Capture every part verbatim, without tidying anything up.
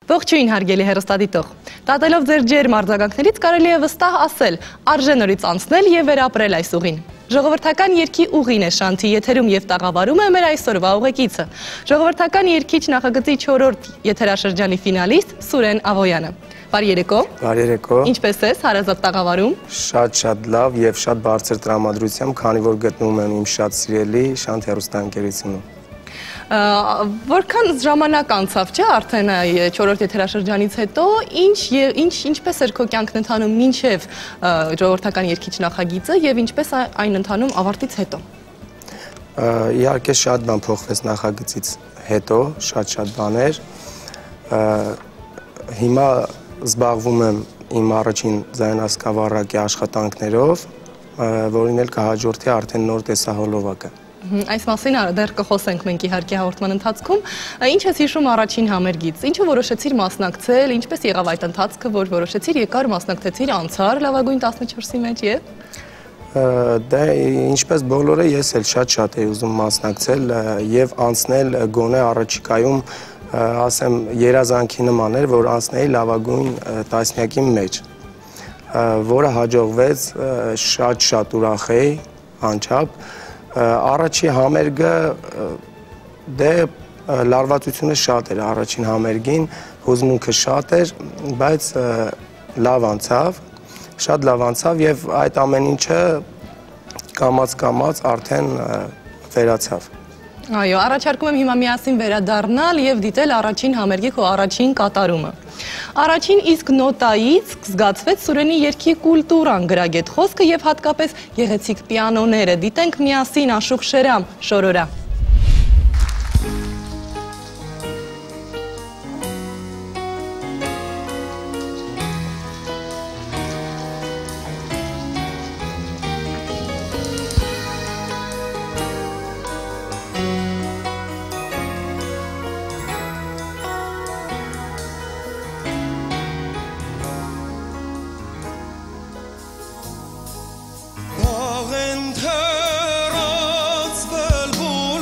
Ողջույն հարգելի հեռուստադիտող։ Դատելով ձեր ջերմ արձագանքներից կարելի է վստահ ասել, արժե նորից անցնել եւ վերապրել այս ուղին։ Ժողովրդական երգի ուղին է Շանթի եթերում եւ տաղավարում է մեր այսօրվա ուղեկիցը։ Ժողովրդական երգիչ նախագծի չորրորդ եթերաշրջանի ֆինալիստ Սուրեն Ավոյանը։ Բարի երեկո։ Բարի երեկո։ Ինչպես ես հարազատ տաղավարում։ Շատ-շատ լավ եւ շատ բարձր տրամադրությամբ, քանի որ գտնվում եմ իմ շատ սիրելի Շանթ հեռուստաընկերությունում։ Որքան ժամանակ անցավ, չէ, արդեն չորրորդ եթերաշրջանից հետո, ինչ ինչ ինչպես էր քո կյանքն ընթանում մինչև ժողովրդական երգիչ նախագիծը եւ ինչպես այն ընթանում ավարտից հետո։ Իհարկե շատ բան փոխվեց նախագծից հետո, շատ-շատ բաներ։ Հիմա զբաղվում եմ իմ առաջին ձայնասկավառակի աշխատանքներով, որին էլ կհաջորդի արդեն նոր տեսահոլովակը։ Այս մասին դեռ կխոսենք մենք իհարկե հաղորդման ընթացքում։ Ինչ ես հիշում առաջին համերգից։ Ինչու որոշեցիր մասնակցել, ինչպես եղավ այդ ընթացքը, որ որոշեցիր եկար մասնակցեցիր անցար լավագույն տասնչորսի մեջ եւ Դե ինչպես բոլորը ես էլ շատ-շատ էի ուզում մասնակցել եւ անցնել գոնե առաջիկայում ասեմ երազանքի նման էր, որ անցնեի լավագույն տասնյակի մեջ, որը հաջողվեց, շատ-շատ ուրախ էի անչափ։ Առաջի համերգը դե լարվածությունը շատ էր առաջին համերգին, հուզմունքը շատ էր, բայց լավ անցավ, շատ լավ անցավ եւ այդ ամեն ինչը կամաց-կամաց արդեն վերացավ։ Այո, առաջարկում եմ հիմա միասին վերադառնալ եւ դիտել առաջին համերգի քո առաջին կատարումը։ Առաջին իսկ նոտայից զգացվեց Սուրենի երգի կուլտուրան, գրագետ խոսքը եւ հատկապես գեղեցիկ պիանոները։ Դիտենք միասին Աշուկ Շերամ, Շորորա։ Enterrați vălburi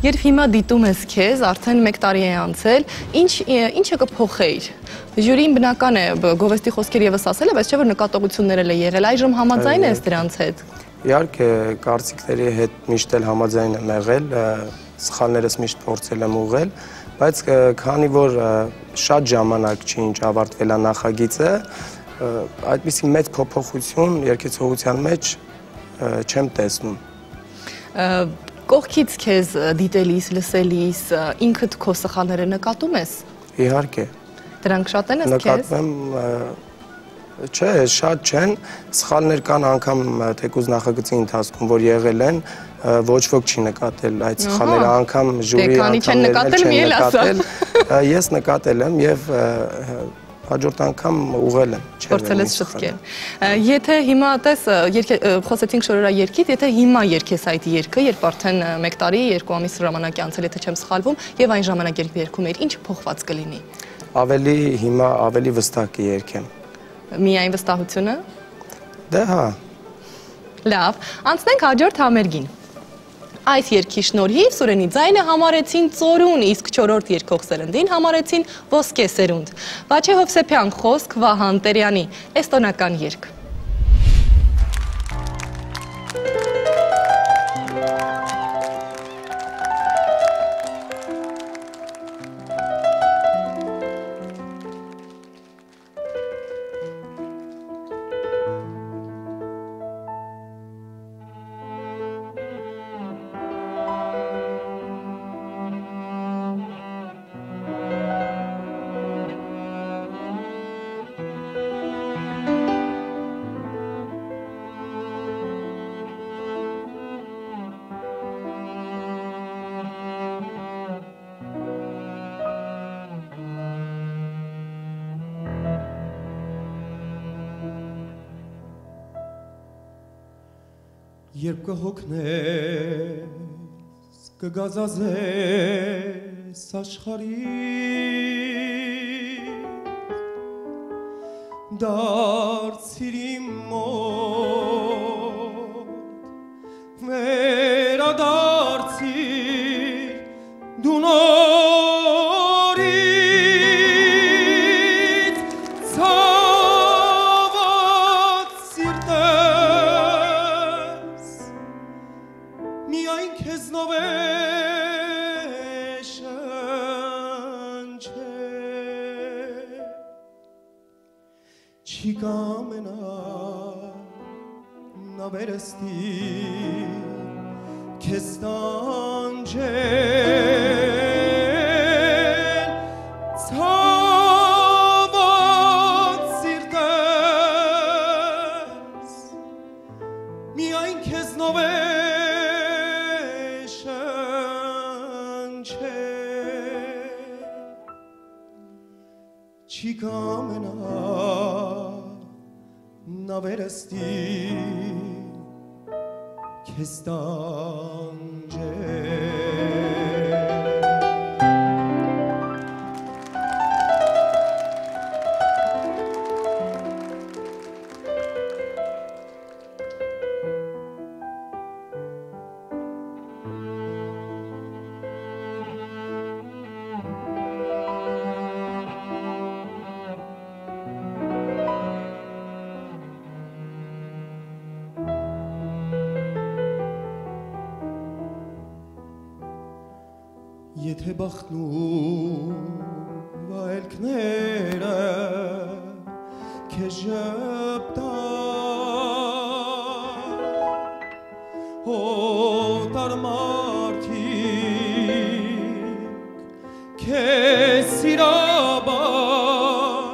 Երբ հիմա դիտում ես քեզ, արդեն մեկ տարի է անցել, ինչ ինչը կփոխեիր։ Ժյուրին բնական է գովեստի խոսքեր եւս ասել է, բայց չէ՞ որ նկատողություններ էլ է եղել, այժմ համաձայն ես դրանց հետ։ Իհարկե, կարծիքների հետ միշտ էլ համաձայն եմ եղել, սխալներս միշտ փորձել եմ ուղղել, բայց քանի որ շատ ժամանակ չի ինչ ավարտվել է նախագիծը, այդպիսի մեծ փոփոխություն երգեցողության մեջ չեմ տեսնում։ Կողքից քեզ դիտելիս, լսելիս, ինքդ քո սխալները նկատում ես։ Իհարկե։ Դրանք շատ են ըստ քեզ։ Նկատում եմ, չէ, շատ չեն, սխալներ կան անգամ թեկուզ նախագծի ընթացքում, որ եղել են, ոչ ոք չի նկատել այդ սխալները, անգամ ժյուրի անդամներն չեն նկատել, ես նկատել եմ եւ հաջորդ անգամ ուղղել եմ։ Փորձել ես շտկել։ Եթե հիմա տես, խոսեցինք շորորա երգից, եթե հիմա երգես այդ երգը, երբ արդեն մեկ տարի, երկու ամիս ժամանակ է անցել, եթե չեմ սխալվում, եւ այն ժամանակ երբ երգում էիր, ինչ փոխված կլինի։ Ավելի հիմա ավելի վստահ կերգեմ։ Միայն վստահությունը։ Դե հա։ Լավ, անցնենք հաջորդ համերգին։ Այս երգի շնորհիվ Սուրենի ձայնը համարեցին ծորուն, իսկ չորրորդ երգող սերնդին համարեցին ոսկե սերունդ։ Վաչե Հովսեփյան խոսք Վահան Տերյանի, էստոնական երգ։ Երբ կհոգնես, կգազազես աշխարհի, դարձիր իմ մոտ, վերադարձիր դու նորից, ցաված սիրտես, միայն քեզնով է շնչել, չի կամենա նա վերստի քեզ տանջել, ցաված սիրտես, միայն քեզնով է չի կամենա նա վերստի քեզ տանջել։ Եթե բախտն ու վայելքները քեզ ժպտան, օտար մարդիկ քեզ սիրաբար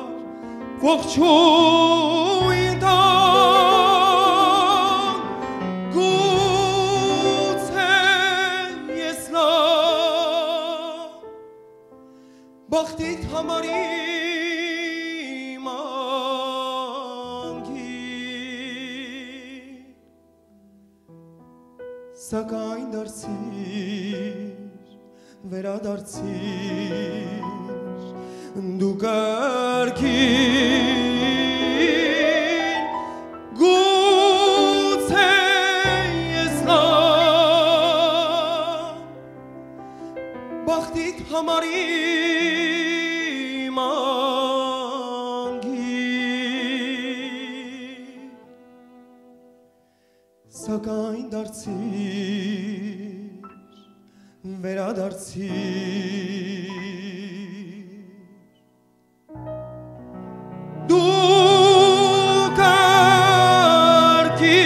ողջույն տան, գուցե ես լավ բախտիդ համարի մանգի, սակայն դարձիր, վերադարձիր դու կարգին, գուցե ես լավ մարի մանգի Սակայն դարձիր վերադարձիր Դու կարգի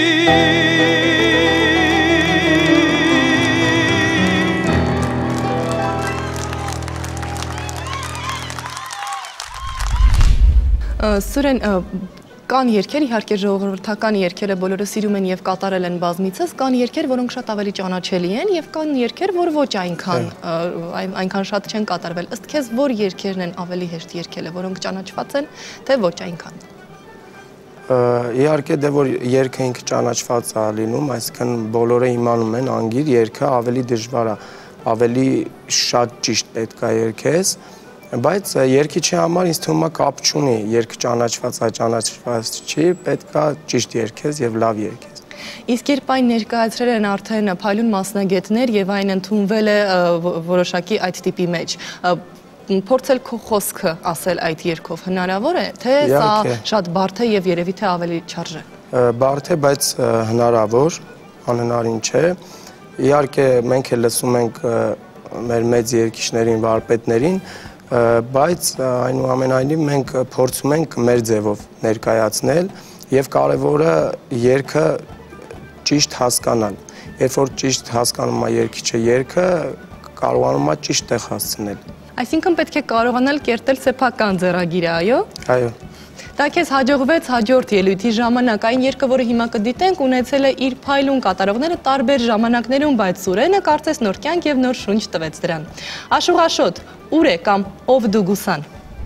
Սուրեն, կան երգեր, իհարկե ժողովրդական երգերը բոլորը սիրում են եւ կատարել են բազմիցս, կան երգեր, որոնք շատ ավելի ճանաչելի են եւ կան երգեր, որ ոչ այնքան այնքան շատ չեն կատարվել։ Ըստ քեզ որ երգերն են ավելի հեշտ երգելը, որոնք ճանաչված են, թե ոչ այնքան։ Իհարկե դե որ երգը ինքը ճանաչված է լինում, այսինքն բոլորը իմանում են անգիր երգը ավելի դժվար է, ավելի շատ ճիշտ պետք է երգես Բայց երգիչի համար ինձ թվում է կապ չունի, երգը ճանաչված է, ճանաչված չի, պետք է ճիշտ երգես եւ լավ երգես։ Իսկ երբ այն ներկայացրել են արդեն փայլուն մասնագետներ եւ այն ընդունվել է որոշակի այդ տիպի մեջ, փորձել քո խոսքը ասել այդ երգով հնարավոր է, թե սա շատ բարդ է եւ երևի թե ավելի չարժե։ Բարդ է, բայց հնարավոր, անհնարին չէ։ Իհարկե մենք էլ լսում ենք մեր մեծ երգիչներին, վարպետներին բայց այնուամենայնիվ մենք փորձում ենք մեր ձևով ներկայացնել եւ կարեւորը երգը ճիշտ հասկանալ։ Երբ որ ճիշտ հասկանում է երգիչը երգը, կարողանում է ճիշտ տեղ հասցնել։ Այսինքն պետք է կարողանալ կերտել սեփական ձեռագիրը, այո։ Այո։ Դա քեզ հաջողվեց հաջորդ ելույթի ժամանակ, այն երգը, որը հիմա կդիտենք, ունեցել է իր փայլուն կատարողները տարբեր ժամանակներում, բայց Սուրենը կարծես նոր կյանք եւ նոր շունչ տվեց դրան։ Աշուղաշոտ, ուր է կամ ով դու գուսան։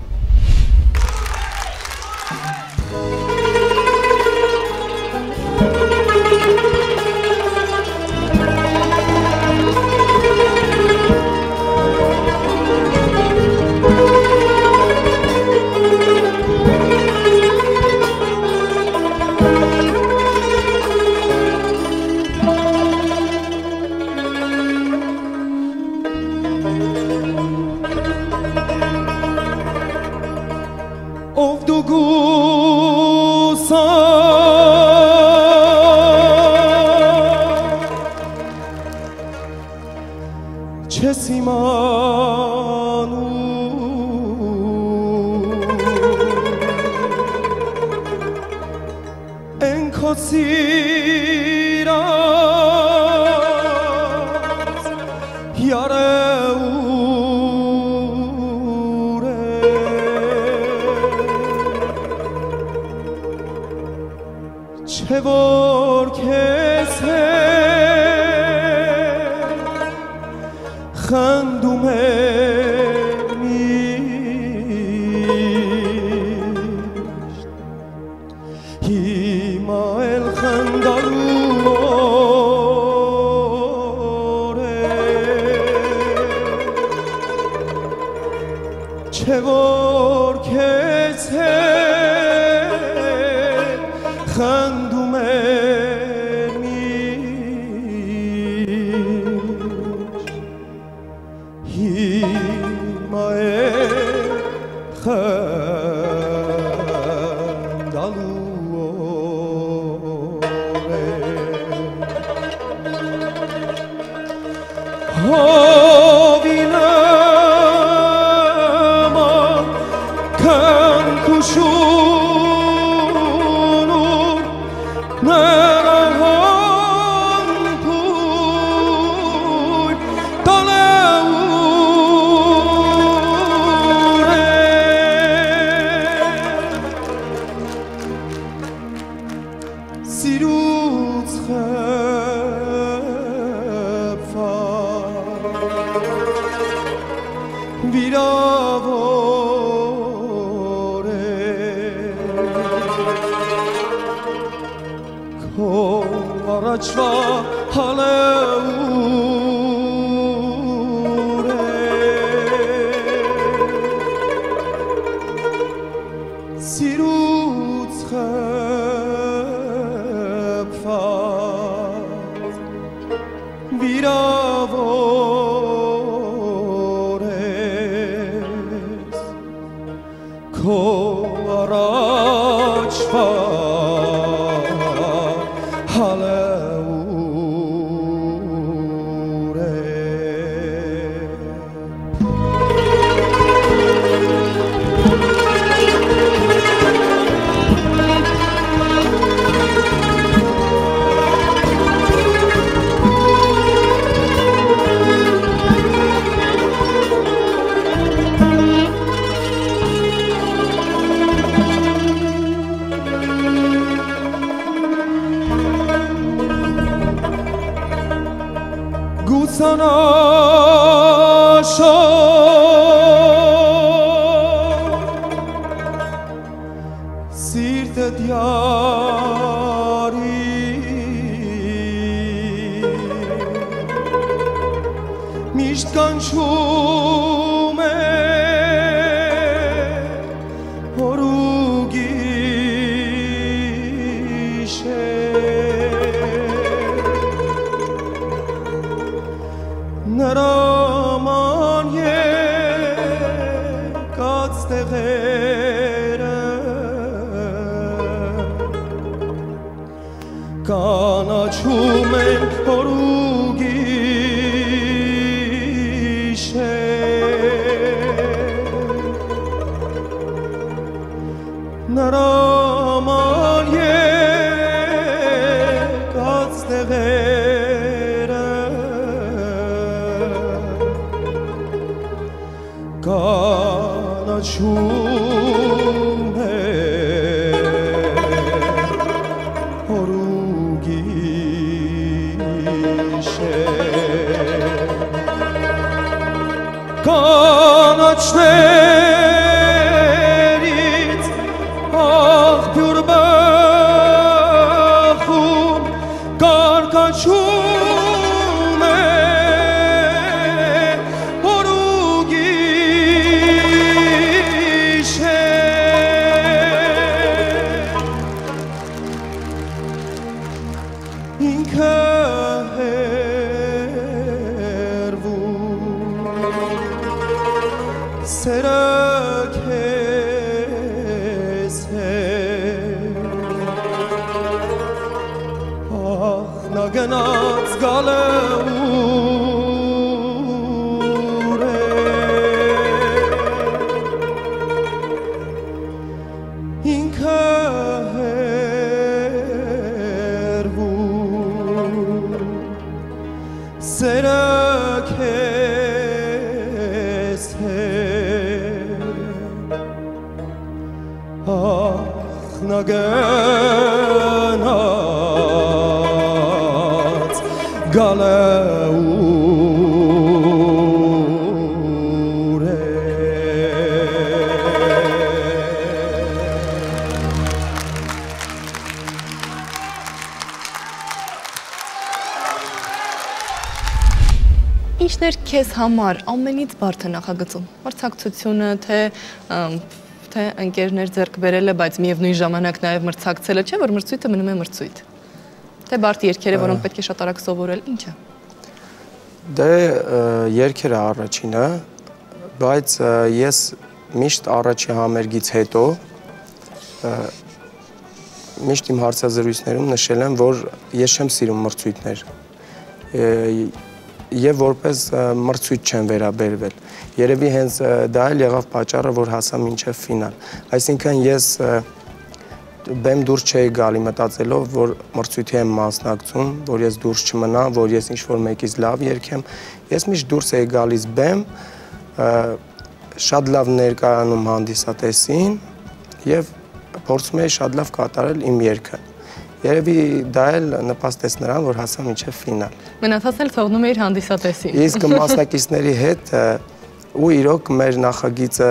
Ով դու գուսան չես իմանում են քո սիրած յարեուր Չէ որ քեզ հետ խնդում եմ միշտ հիմա էլ խնդալու օր է Չէ որ քեզ հետ խնդում եմ միշտ հիմա էլ խնդալու օր է Հովի նման քնքուշուն Ներահան պույր տալեուր է Սիրուց խեպված վիրավոր է Քո առաջվա հալեուր է Սիրուց խեպված վիրավոր է քո առաջվա հալեուր է Սանաշո սիրտը դյարի միշտ կանչում է օր ու գիշեր նրաման եկած տեղերը կանաչում են օր ու գիշեր նրաման եկած տեղերը կանաչում է օր ու գիշեր կանաչներից աղբյուր բխում կարկաչում է ինքը հերվում սերը քեզ ախ նա գնաց գալեուր է ինքը սերը քեզ ախ նա գնաց գալեուր է Ինչն էր քեզ համար ամենից բարդը նախագծում, մրցակցությունը, թե թե ընկերներ ձեռք բերելը, բայց միևնույն ժամանակ նաև մրցակցելը, չէ՞ որ մրցույթը մնում է մրցույթ։ Թե բարդ երգերը, որոնք պետք է շատ արագ սովորել, ի՞նչ է։ Դե երգերը առաջինը, բայց ես միշտ առաջի համերգից հետո միշտ իմ հարցազրույցներում նշել եմ, որ ես չեմ սիրում մրցույթներ։ Եվ որպես մրցույթ չեն վերաբերվել։ Երևի հենց դա էլ եղավ պատճառը, որ հասա մինչև ֆինալ։ Այսինքն ես բեմ դուրս չէի գալի մտածելով, որ մրցույթի եմ մասնակցում, որ ես դուրս չմնամ, որ ես ինչ-որ մեկից լավ երգեմ։ Ես միշտ դուրս էի գալիս բեմ, շատ լավ ներկայանում հանդիսատեսին և փորձում էի շատ լավ կատարել իմ երգը։ Երևի դա էլ նպաստեց նրան, որ հասա մինչև ֆինալ։ Մնացածն էլ թողնում էիր հանդիսատեսին։ Իսկ մասնակիցների հետ ու իրոք մեր նախագիծը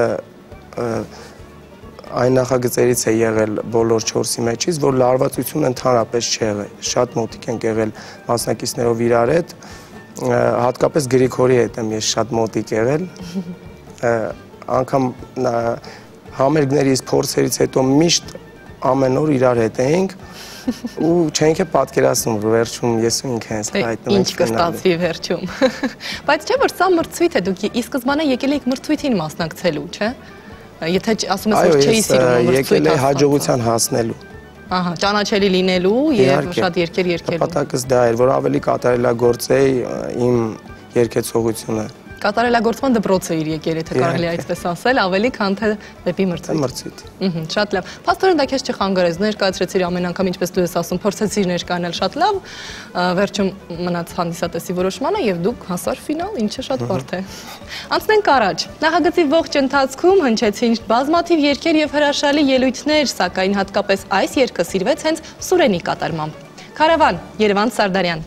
այն նախագծերից է եղել բոլոր չորսի մեջից, որ լարվածություն ընդհանրապես չեղել։ Շատ մոտիկ ենք եղել մասնակիցներով իրար հետ, հատկապես Գրիգորի հետ եմ ես շատ մոտիկ եղել։ Անգամ համերգներից, փորձերից հետո միշտ ամեն օր իրար հետ էինք ու չենք է պատկերացնում, որ վերջում ես ու ինքը հենց հայտնում ենք ինչ կստացվի վերջում։ Բայց չէ՞ որ սա մրցույթ է, դուք ի սկզբանե եկել եք մրցույթին մասնակցելու, չէ՞։ Եթե ասում ես որ չէի սիրում այո, ես եկել եմ հաջողության հասնելու։ Ահա, ճանաչելի լինելու եւ շատ երկեր երկելու։ Նպատակս դա էր, որ ավելի կատարելագործեի իմ երգեցողությունը։ Կատարելագործման դպրոցը իր եկել, եթե կարելի է այդպես ասել, ավելի քան թե դեպի մրցույթ։ Մրցույթ։ Ահա, շատ լավ։ Փաստորեն դա քեզ չխանգարեց, ներկայացրեցիր ամեն անգամ, ինչպես դու ես ասում, փորձեցիր ներկայանալ շատ լավ, վերջում մնաց հանդիսատեսի որոշմանը եւ դուք հասար ֆինալ, ինչը շատ բարդ է։ Անցնենք առաջ։ Նախագծի ողջ ընթացքում հնչեցին բազմաթիվ երգեր եւ հրաշալի ելույթներ, սակայն հատկապես այս երգը սիրվեց հենց Սուրենի կատարմամբ։ Քարավան, Երևան Սարդարյան։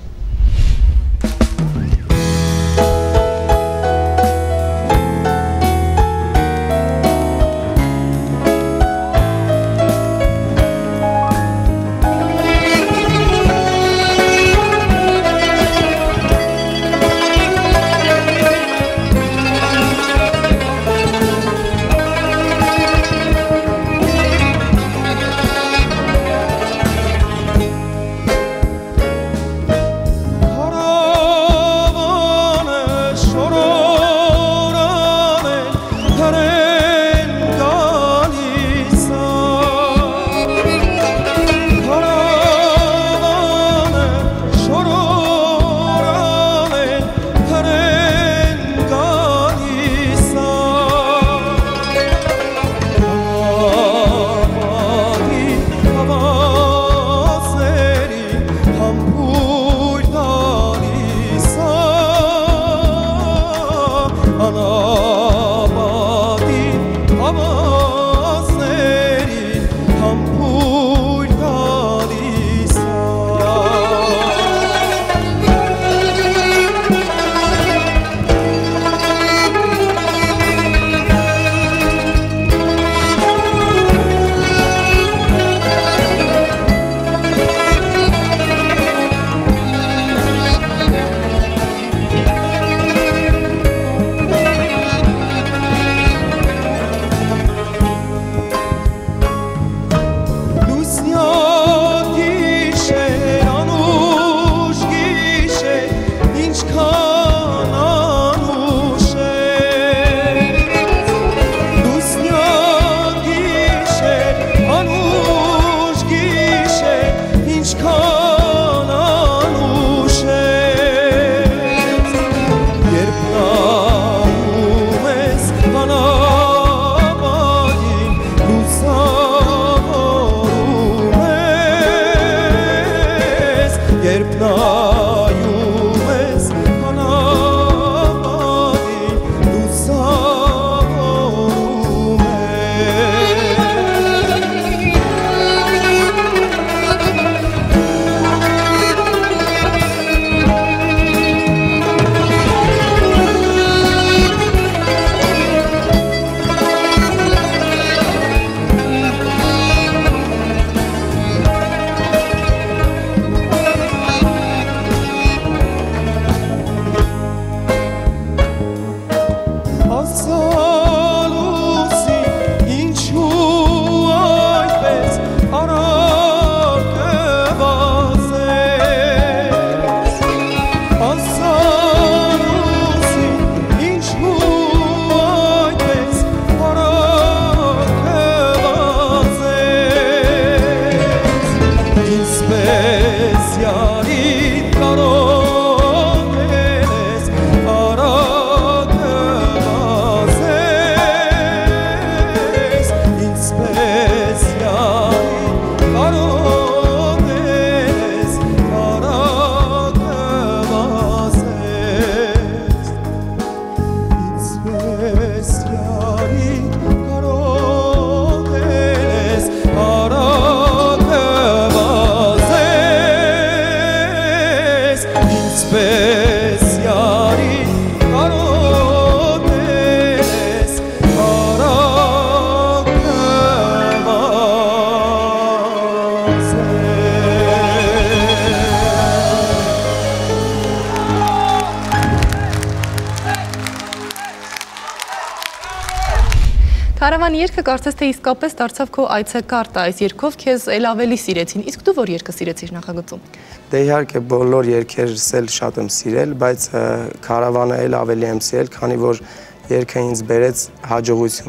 Քարավան երգը կարծես թե իսկապես դարձավ քո այցեկարտը, այս երգով քեզ էլ ավելի սիրեցին, իսկ դու որ երգը սիրեցիր նախագծում։ Դե իհարկե բոլոր երգերս էլ շատ եմ սիրել, բայց Քարավանը էլ ավելի եմ սիրել, քանի որ երգը ինձ բերեց հաջողություն։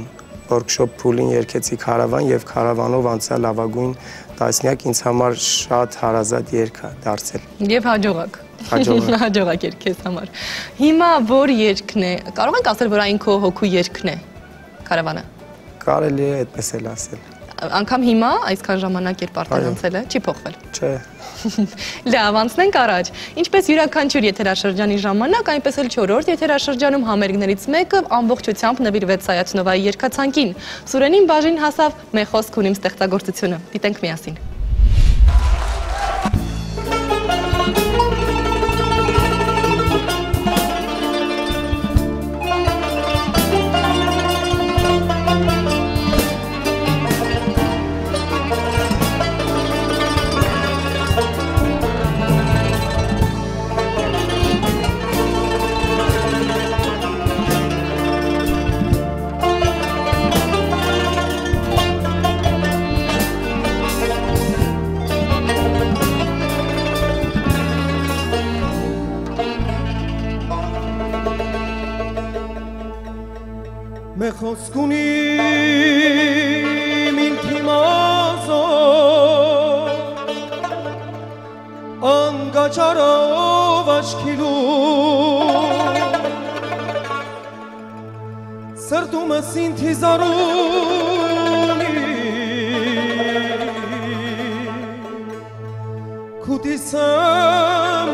workshop փուլին երկեցի Քարավան եւ Քարավանով անցա լավագույն տասնյակ ինձ համար շատ հարազատ երգ է դարձել։ Եվ հաջողակ։ Հաջողակ։ Հաջողակ երգ քեզ համար։ Հիմա որ երգն է, կարող ենք ասել, որ այն քո հոգու երգն է, Քարավանը։ Կարելի է այդպես էլ ասել։ Անկամ հիմա այսքան ժամանակ երբ արդեն անցել է, չի փոխվել։ Չէ։ Լավ, անցնենք առաջ։ Ինչպես յուրաքանչյուր եթերաշրջանի ժամանակ, այնպես էլ չորրորդ եթերաշրջանում համերգներից մեկը ամբողջությամբ նվիրվեց Սայաթ-Նովայի երգացանկին։ Սուրենին բաժին հասավ «Մեր խոսք ունիմ» ստեղծագործությունը։ Դիտենք միասին։ Մեր խոսք ունիմ ինքիմազո անգաճարով աչքիլու սրտումս ինթիզարունի քուտիսեմ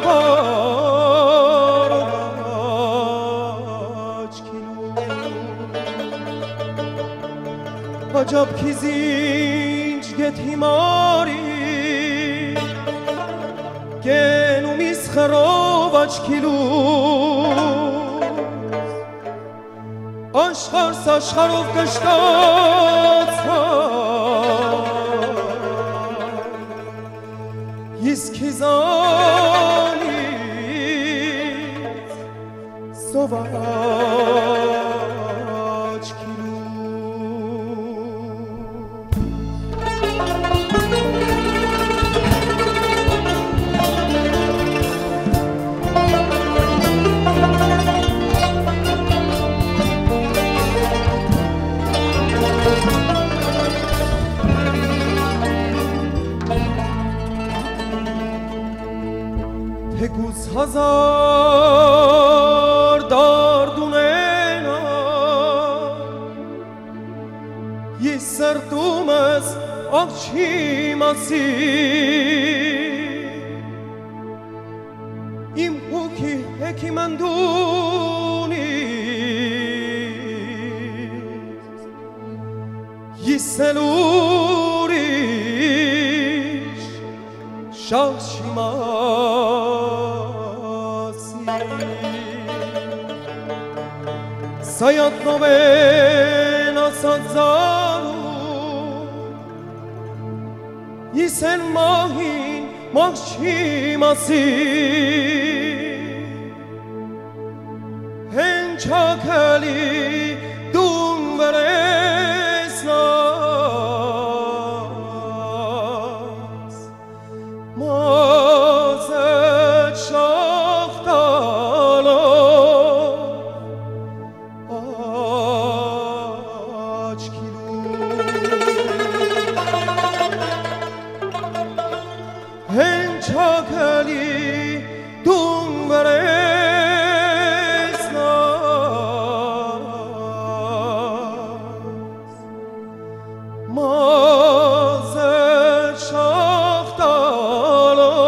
բարով Acab ki zinç get himari Genum isxerov açkiluz Aşkar saşkarov kıştatsa Yiskizanit sovaç Tekuz hazar dardunena Yissertumez akçimasi İmhuki hekimenduni Yisseluriş şahşimasi Sayat novena sadzaru Yisen mahin mahşimasi Hençakeli dun veresnas Mazet şahtalo Açkilu Hençakeli dun veresnas Mazet şahtalo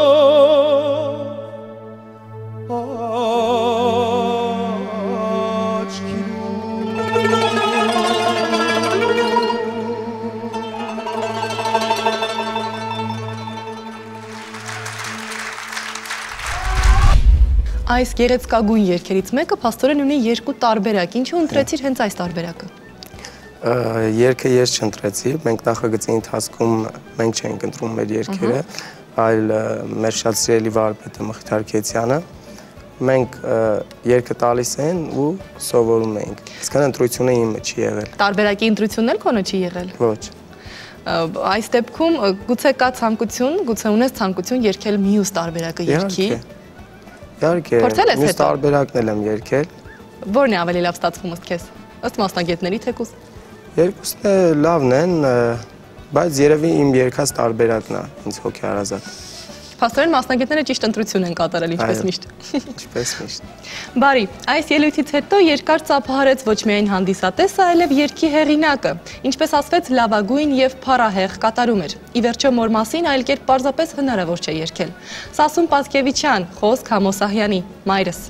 Այս գեղեցկագույն երգերից մեկը փաստորեն ունի երկու տարբերակ։ Ինչու ընտրեցիր հենց այս տարբերակը։ Երգը ես չընտրեցի, մենք նախագծի ընթացքում մենք չենք ընտրում մեր երգերը, այլ մեր շատ սիրելի վարպետը Մխիթար Քեցյանը մենք երգը տալիս են ու սովորում ենք։ Իսկան ընտրությունը իմը չի եղել։ Տարբերակի ընտրությունն էլ քոնը չի եղել։ Ոչ։ Այս դեպքում գուցե կա ցանկություն, գուցե ունես ցանկություն երգել մյուս տարբերակը երգի։ Իհարկե, մյուս տարբերակն էլ եմ երգել։ Որն է ավելի լավ ստացվում ըստ քեզ։ Ըստ մասնագետների թեկուզ։ Երկուսն է լավն են, բայց երևի իմ երկած տարբերակն է ինձ հոգեհարազատ։ Փաստորեն մասնագետները ճիշտ ընտրություն են կատարել, ինչպես միշտ։ Ինչպես միշտ։ Բարի, այս ելույթից հետո երկար ծափահարեց ոչ միայն հանդիսատեսը, այլև երգի հեղինակը, ինչպես ասվեց, լավագույն եւ փառահեղ կատարում էր։ Ի վերջո մոր մասին այլ կերպ պարզապես հնարավոր չէ երգել։ Սասուն Պասկևիչյան, խոսք Համոսահյանի, մայրս։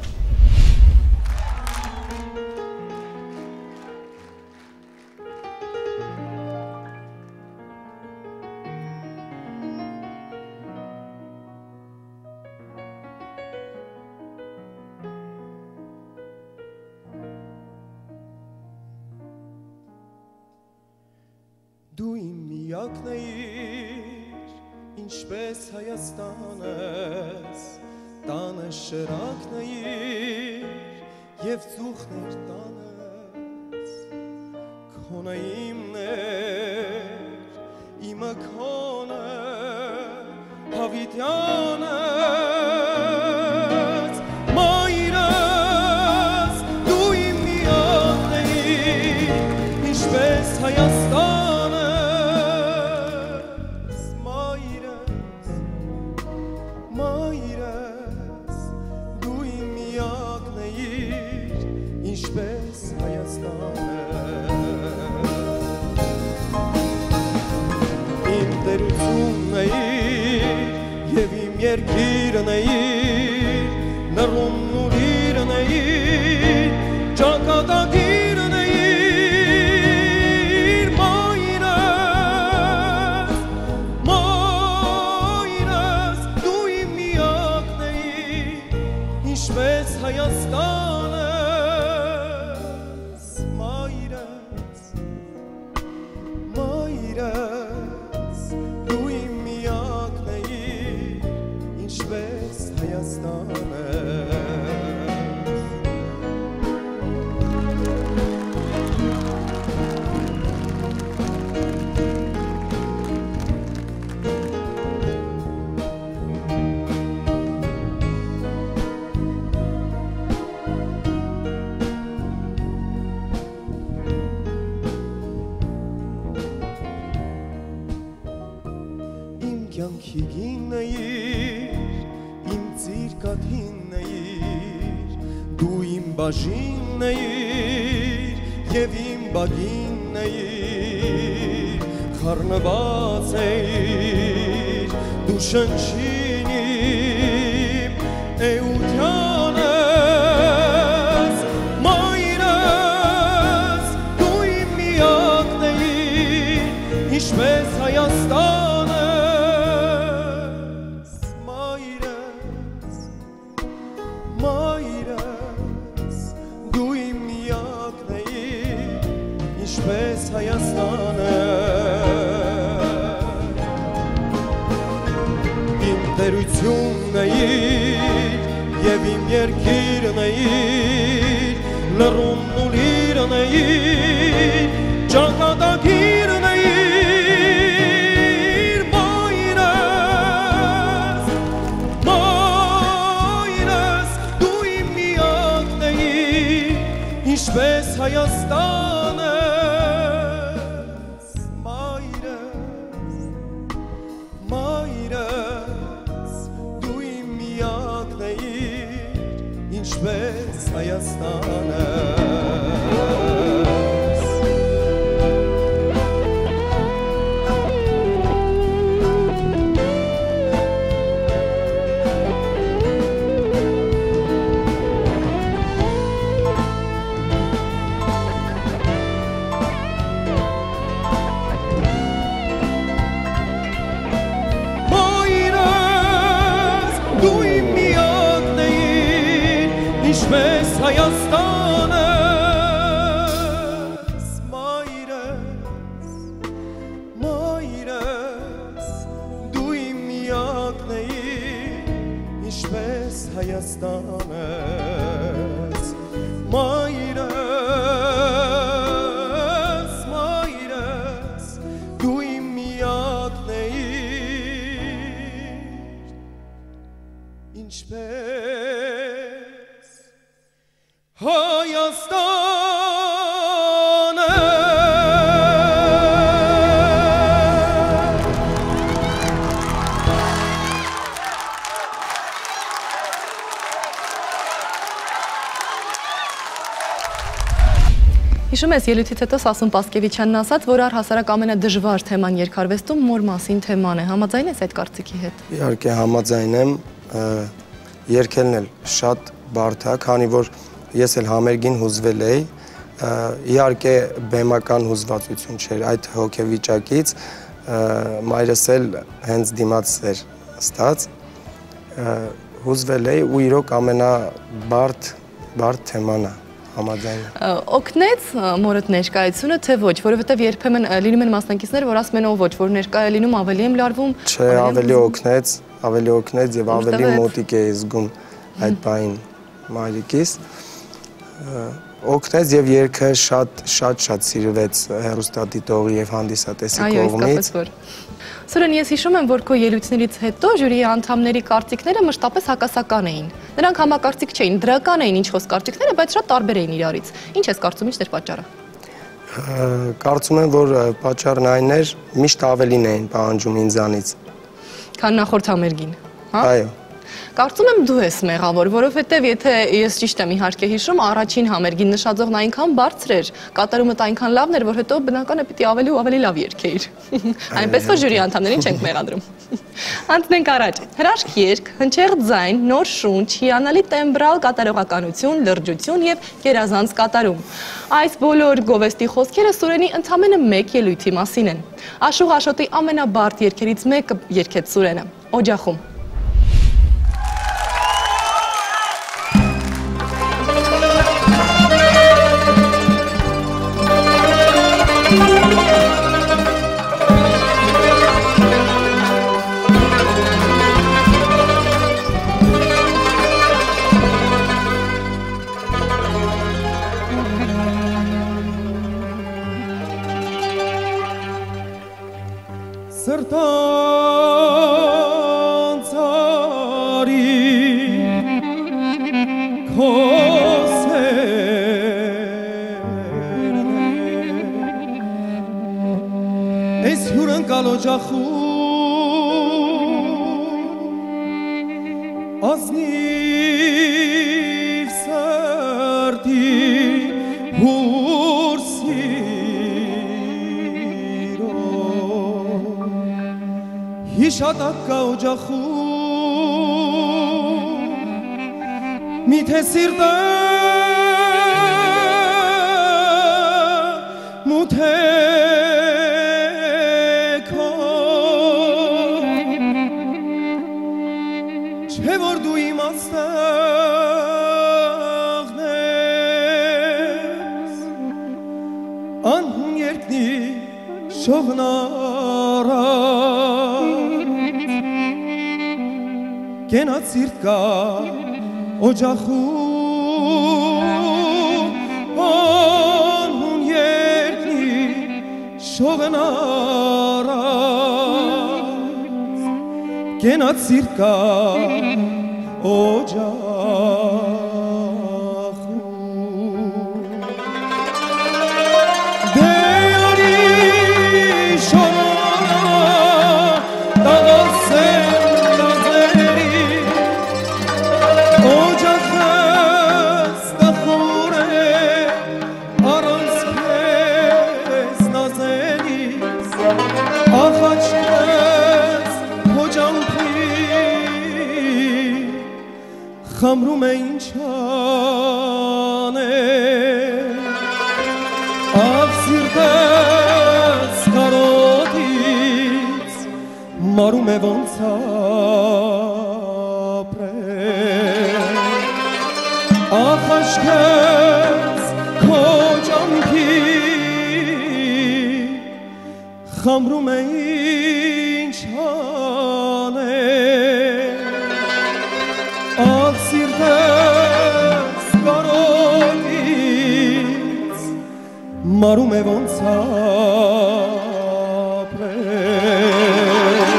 Դու իմ միակն էիր, ինչպես Հայաստանս, տանը շրակն էիր, և ծուխն էր տանս, քոնը իմն էր, իմը քոնը, հավիտյանս, մայրս, դու իմ միակն էիր, ինչպես Հայաստան, ինչպես Հայաստանը իմ տերությունն էիր և իմ երկիրն էիր նռումն ու լիրն էիր ճակատագիրն էիր մայրս մայրս դու իմ միակն էիր ինչպես Հայաստանը կյանքի գինն էիր, իմ ծիրկաթինն էիր, դու իմ բաժինն էիր, և իմ բագինն էիր, խառնված էիր, դու շնչին իմ էությանս, մայրս, դու իմ միակն էիր, ինչպես Հայաստան, ինչպես Հայաստանը իմ տերությունն էիր և իմ երկիրն էիր լռումն ու լիրն էիր ճակատագիրն էիր մայրս մայրս դու իմ միակն էիր ինչպես Հայաստանը ինչպես Հայաստանը Հիշում ես, ելույթից հետո Սասուն Պասկևիչյանն ասաց, որ առհասարակ ամենադժվար թեման երկարվեստում մոր մասին թեման է։ Համաձայն ես այդ կարծիքի հետ։ Իհարկե համաձայն եմ, երգելն էլ շատ բարդ է, քանի որ ես էլ համերգին հուզվել էի, իհարկե բեմական հուզվածություն չէր այդ հոգեվիճակից, մայրս էլ հենց դիմաց էր ստաց, հուզվել էի ու իրոք ամենաբարդ բարդ թեման է, համաձայն եմ։ Օգնեց մորդ ներկայությունը, թե ոչ, որովհետև երբեմն լինում են մասնակիցներ, որ ասում են ո ոչ, որ ներկայ է լինում, ավելի եմ լարվում։ Չէ, ավելի օգնեց, ավելի օգնեց եւ ավելի մոտիկ է զգում այդ բային մայրիկիս։ Օգնեց եւ երգը շատ շատ շատ սիրվեց հեռուստադիտողի եւ հանդիսատեսի կողմից։ Սուրեն, ես հիշում եմ, որ քո ելույթներից հետո ժյուրիի անդամների կարծիքները մշտապես հակասական էին։ Նրանք համակարծիք չէին, դրական էին ինչ-որ կարծիքները, բայց շատ տարբեր էին իրարից։ Ինչ ես կարծում, ինչն էր պատճառը։ Կարծում եմ, որ պատճառն այն էր, միշտ ավելին էին պահանջում ինձանից։ Քան նախորդ համերգին, հա։ Այո։ Կարծում եմ դու ես մեղավոր, որովհետև եթե ես ճիշտ եմ իհարկե հիշում, առաջին համերգին նշաձողն այնքան բարձր էր, կատարումդ այնքան լավն էր, որ հետո բնական է պիտի ավելի ու ավելի լավ երգեիր։ Այնպես որ ժյուրի անդամներին չենք մեղադրում։ Անցնենք առաջ։ Հրաշք երգ, հնչեղ ձայն, նոր շունչ, հիանալի տեմբրալ կատարողականություն, լրջություն եւ գերազանց կատարում։ Այս բոլոր գովեստի խոսքերը Սուրենի ընդամենը մեկ ելույթի մասին են։ Աշուղ Աշոտի ամենաբարդ երգերից մեկը երգեց Սուրենը՝ Օջախում։ Սրտան ծարի քո սերն Այս հյուրընկալ օջախում ազնիվ սրտի հուր Հիշատակ կա օջախում, միթե սիրտը մութ է քո, չէ որ դու իմ աստղն ես, անհուն երկնի շողնարա Կենած սիրտ կա օջախում, անհուն երկնի շողն առած, կենած սիրտ կա օջախում։ Դե արի շողն տաղասեր Խամրում է ինչ անել, աղ սիրտս կարոտից, մարում է ոնց ապրել, աղ աշկս քո ջանքի, խամրում է ինչ անել, աղ սիրտս կարոտից, մարում է ոնց ապրել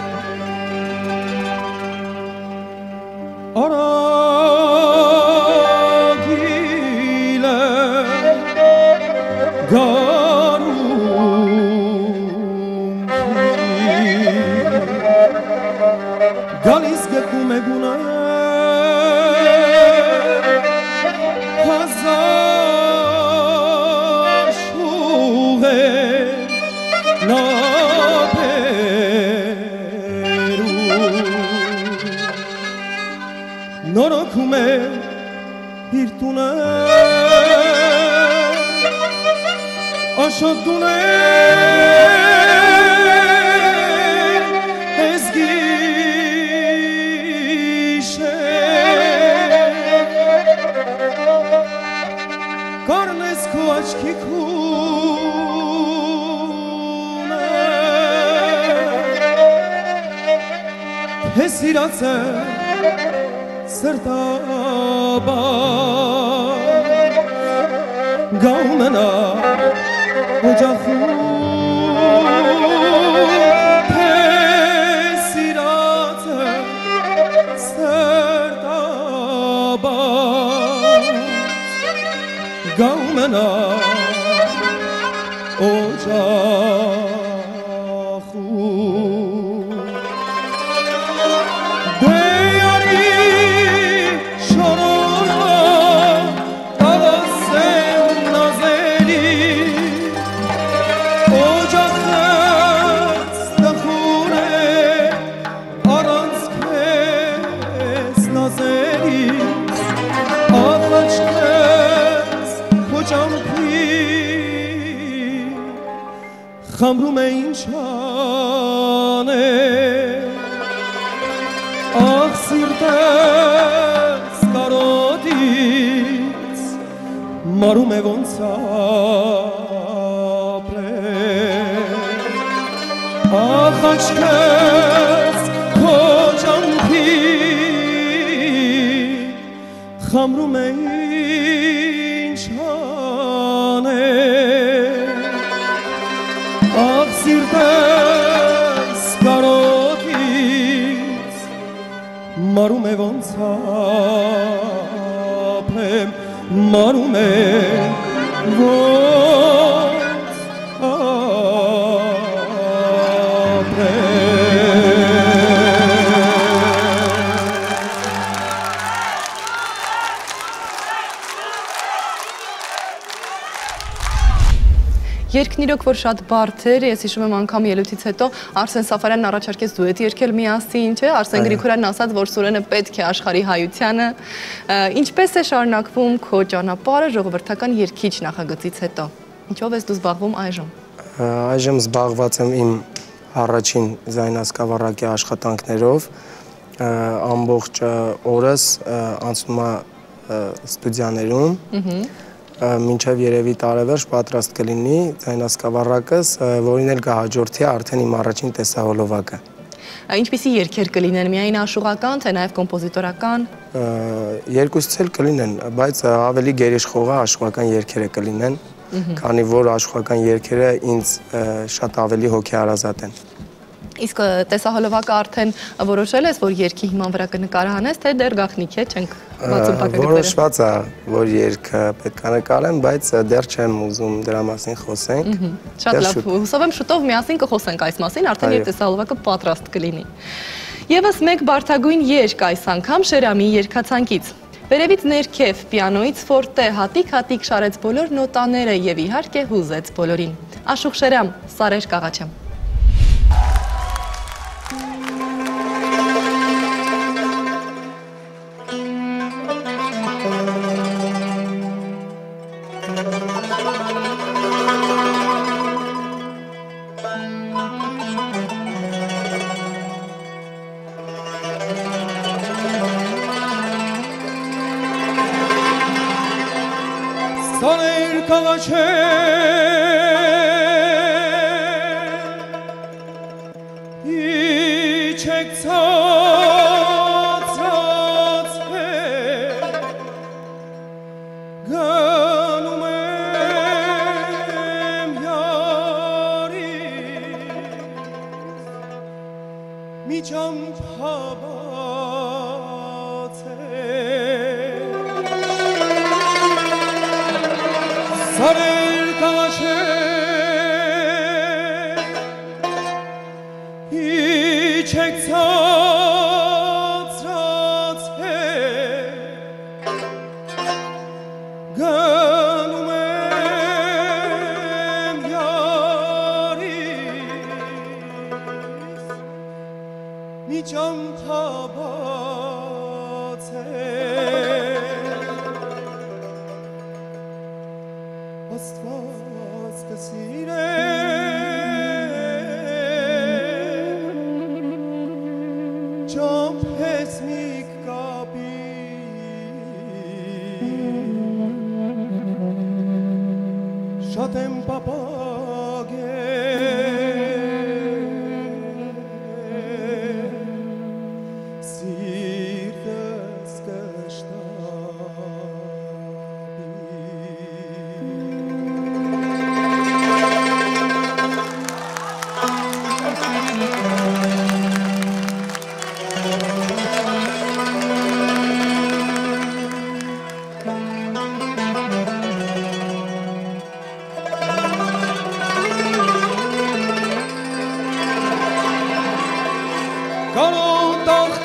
Ara Գալիս գտնում է գունը հազար շուղեր նապերում նորոգում է իր տունը աշոտ տուներ Կարնես քո աչքի քունը Թե սիրած է սրտաբար Գաում է նա օջախում Թե սիրած է սրտաբար Գաում է նա օջախում Դե արի շորորա տաղասեմ նազելի Օջախս տխուր է առանց քեզ նազելի Աղաչքս Խամրում է ինչ անել Աղ սիրտս կարոտից Մարում է ոնց ապրել Աղ աչքս քո ջանքի Խամրում է ինչ անել Աղ սիրտս կարոտից Մարում է ոնց ապրեմ Մարում է ոնց Երգն իրոք որ շատ բարդ էր, ես հիշում եմ անգամ ելույթից հետո Արսեն Սաֆարյանն առաջարկեց դուետ երգել միասին, չէ՞, Արսեն Գրիգորյանն ասաց, որ Սուրենը պետք է աշխարհի հայությանը։ Ինչպես է շարունակվում քո ճանապարհը ժողովրդական երգիչ նախագծից հետո։ Ինչով ես դու զբաղվում այժմ։ Այժմ զբաղված եմ իմ առաջին ձայնասկավառակի աշխատանքներով, ամբողջ օրս անցնում է ստուդիաներում։ Մինչև երևի տարեվերջ պատրաստ կլինի ձայնասկավառակս, որին էլ կհաջորդի արդեն իմ առաջին տեսահոլովակը։ Ինչպիսի երգեր կլինեն, միայն աշուղական, թե նաև կոմպոզիտորական։ Երկուսից էլ կլինեն, բայց ավելի գերիշխողը աշուղական երգերը կլինեն, քանի որ աշուղական երգերը ինձ շատ ավելի հոգեհարազատ են։ Իսկ տեսահոլովակը արդեն որոշել ես, որ երգի հիման վրա կնկարահանես, թե դեռ գաղտնիք է, չենք բացում փակագծերը։ Որոշված է, որ երգը պետք է նկարեմ, բայց դեռ չեմ ուզում դրա մասին խոսենք։ Շատ լավ, հուսով եմ շուտով միասին կխոսենք այս մասին, արդեն երբ տեսահոլովակը պատրաստ կլինի։ Եվս մեկ բարդագույն երգ այս անգամ Շերամի երգացանկից։ Վերևից ներքև պիանոից ֆորտե հատիկ-հատիկ շարեց բոլոր նոտաները և իհարկե հուզեց բոլորին։ Աշուղ Շերամ, Սարեր կաղաչեմ։ Սարեր կաղաչեմ իջեք ցածրացել գնում եմ յարից մի ճամփա բացել Սարեր kaçe İçek tat tat he Gönlümem yaris Mi can tabate Astvaz kasire Jump has me copy Shatem papage Sirtes Karon dağ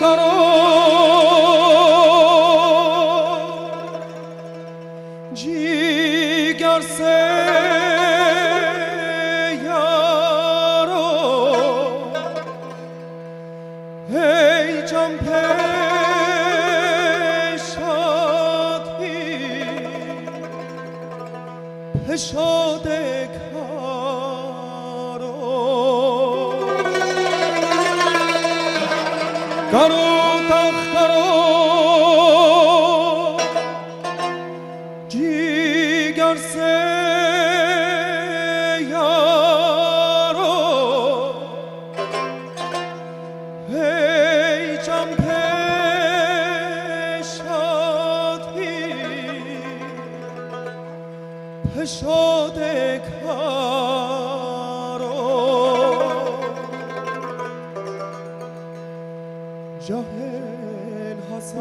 karon Cigar se yaro Hey can peşat hi Peşade karo Karo tak karo Cigar se yaro Hey can peşat hi Peşade karo Cahil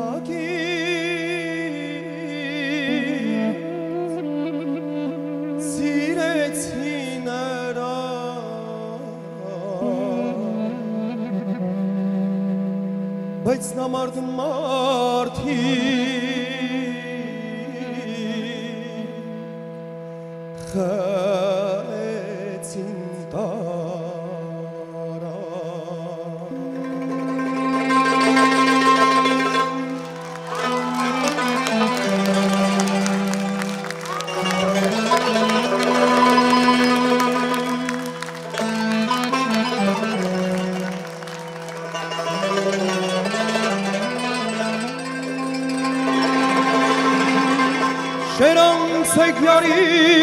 hasakit Siretsin era Բայց նամարդ մարդի Խեցին տարա Şeram sekyari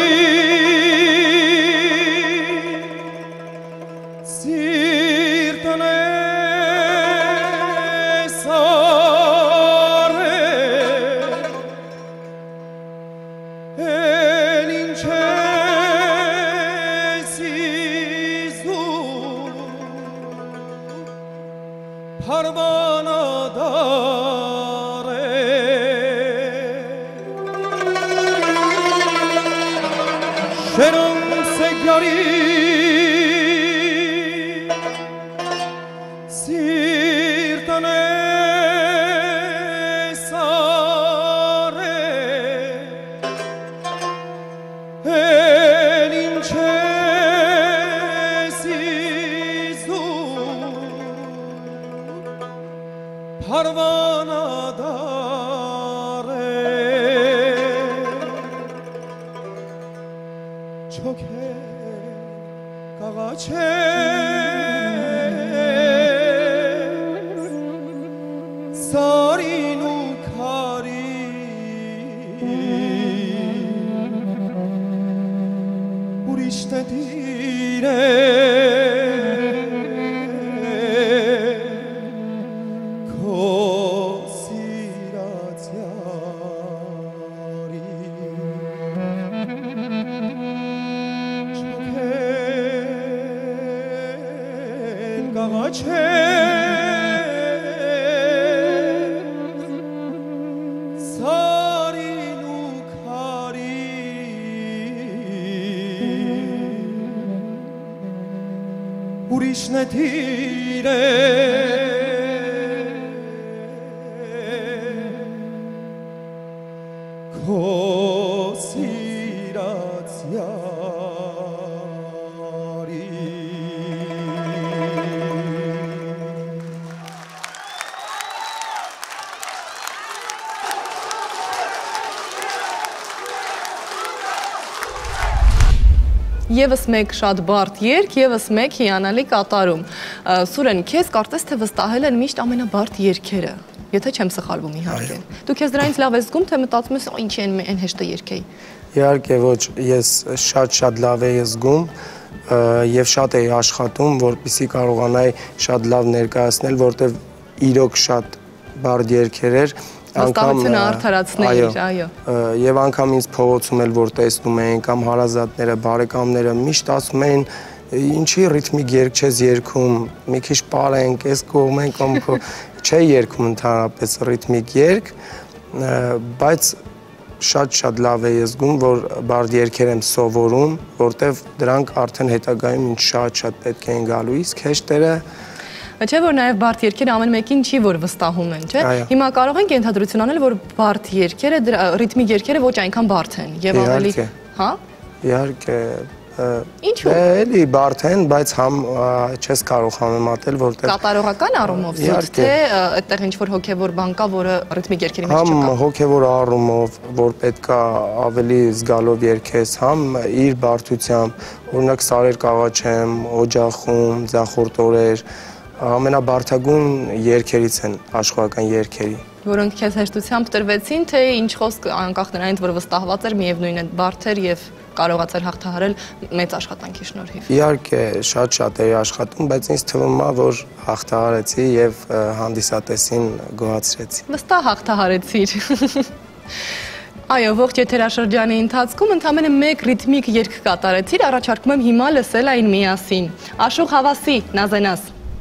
Sirtane sare Elince sizu Parvana dare Şeram sekyari Sirtane sare Elince sizu Parvana dare Çoke kagaçe Sarinu kari Urişte dire Kosirat yari Gagaçe Sarinu kari ուրիշն է դիրել քո սիրած յարի Եվս մեկ շատ բարդ երգ, եվս մեկ հիանալի կատարում։ Սուրեն, քեզ կարծես թե վստահել են միշտ ամենաբարդ երգերը, եթե չեմ սխալվում իհարկե։ Դու քեզ դրանից լավ ես զգում, թե մտածում ես, ինչ են այն հեշտը երգեի։ Իհարկե ոչ, ես շատ-շատ լավ էի զգում եւ շատ էի աշխատում, որպեսզի կարողանայի շատ լավ ներկայացնել, որտեվ իրոք շատ բարդ երգեր էր։ Վստահությունը արդարացնել, այո։ Եվ անգամ ինձ փողոցում էլ որ տեսնում էին կամ հարազատները, բարեկամները միշտ ասում էին, ինչի ռիթմիկ երգ չես երգում, մի քիչ պարենք, էս կողմեն կամ չէ երգում ընդհանրապես ռիթմիկ երգ, բայց շատ-շատ լավ էի զգում, որ բարդ երգեր եմ սովորում, որտեվ դրանք արդեն հետագայում ինձ շատ-շատ պետք էին գալու, իսկ հեշտերը Չէ, որ նաև բարդ երգերը ամեն մեկին չի, որ վստահում են, չէ։ Հիմա կարող ենք ենթադրություն անել, որ բարդ երգերը, ռիթմիկ երգերը ոչ այնքան բարդ են եւ ավելի, հա։ Իհարկե։ Ինչու՞։ Էլի բարդ են, բայց համ չես կարող համեմատել, որտեղ կատարողական առումով զուտ, թե այդտեղ ինչ-որ հոգեվոր բան կա, որը ռիթմիկ երգերի մեջ չկա։ Համ հոգեվոր առումով, որ պետքա ավելի զգալով երգես, համ իր բարդությամբ, օրինակ Սարեր Կաղաչեմ, Օջախում, Ձախորդ օրեր ամենաբարդագույն երգերից են աշխարհական երգերի։ Որոնք քեզ հեշտությամբ տրվեցին, թե ինչ խոսք անկախ նրանից, որ վստահված էր, միևնույն է բարդ էր եւ կարողացար հաղթահարել մեծ աշխատանքի շնորհիվ։ Իհարկե, շատ-շատ էի աշխատում, բայց ինձ թվում է, որ հաղթահարեցի եւ հանդիսատեսին գոհացրեցի։ Վստահ հաղթահարեցիր։ Այո, ողջ եթերաշրջանի ընթացքում ընդամենը մեկ ռիթմիկ երգ կատարեցիր, առաջարկում եմ հիմա լսել այն միասին։ Աշուղ Հավասի, Նազենաս։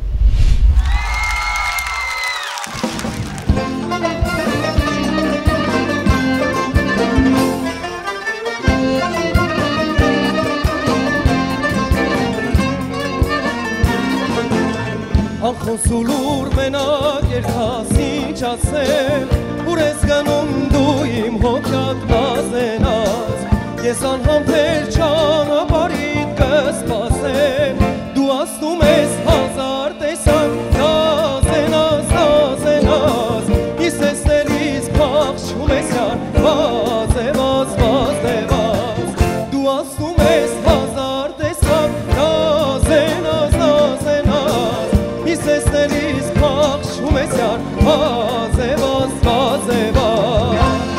Անխոսուլուր մենակ երկասիչ ասել, ուր ես գնում դու իմ հոգյատ նազենաս, ես անհամբեր ճանապարհիդ կսպասեմ, դու ասում ես հազար տեսակ նազենաս, նազենաս, իս էստելիս փախչում ես յար, վազևազ, վազևազ, դու ասում ես հազար տեսակ նազենաս, նազենաս, իս էստելիս փախչում ես յար, վազևազ, վազևազ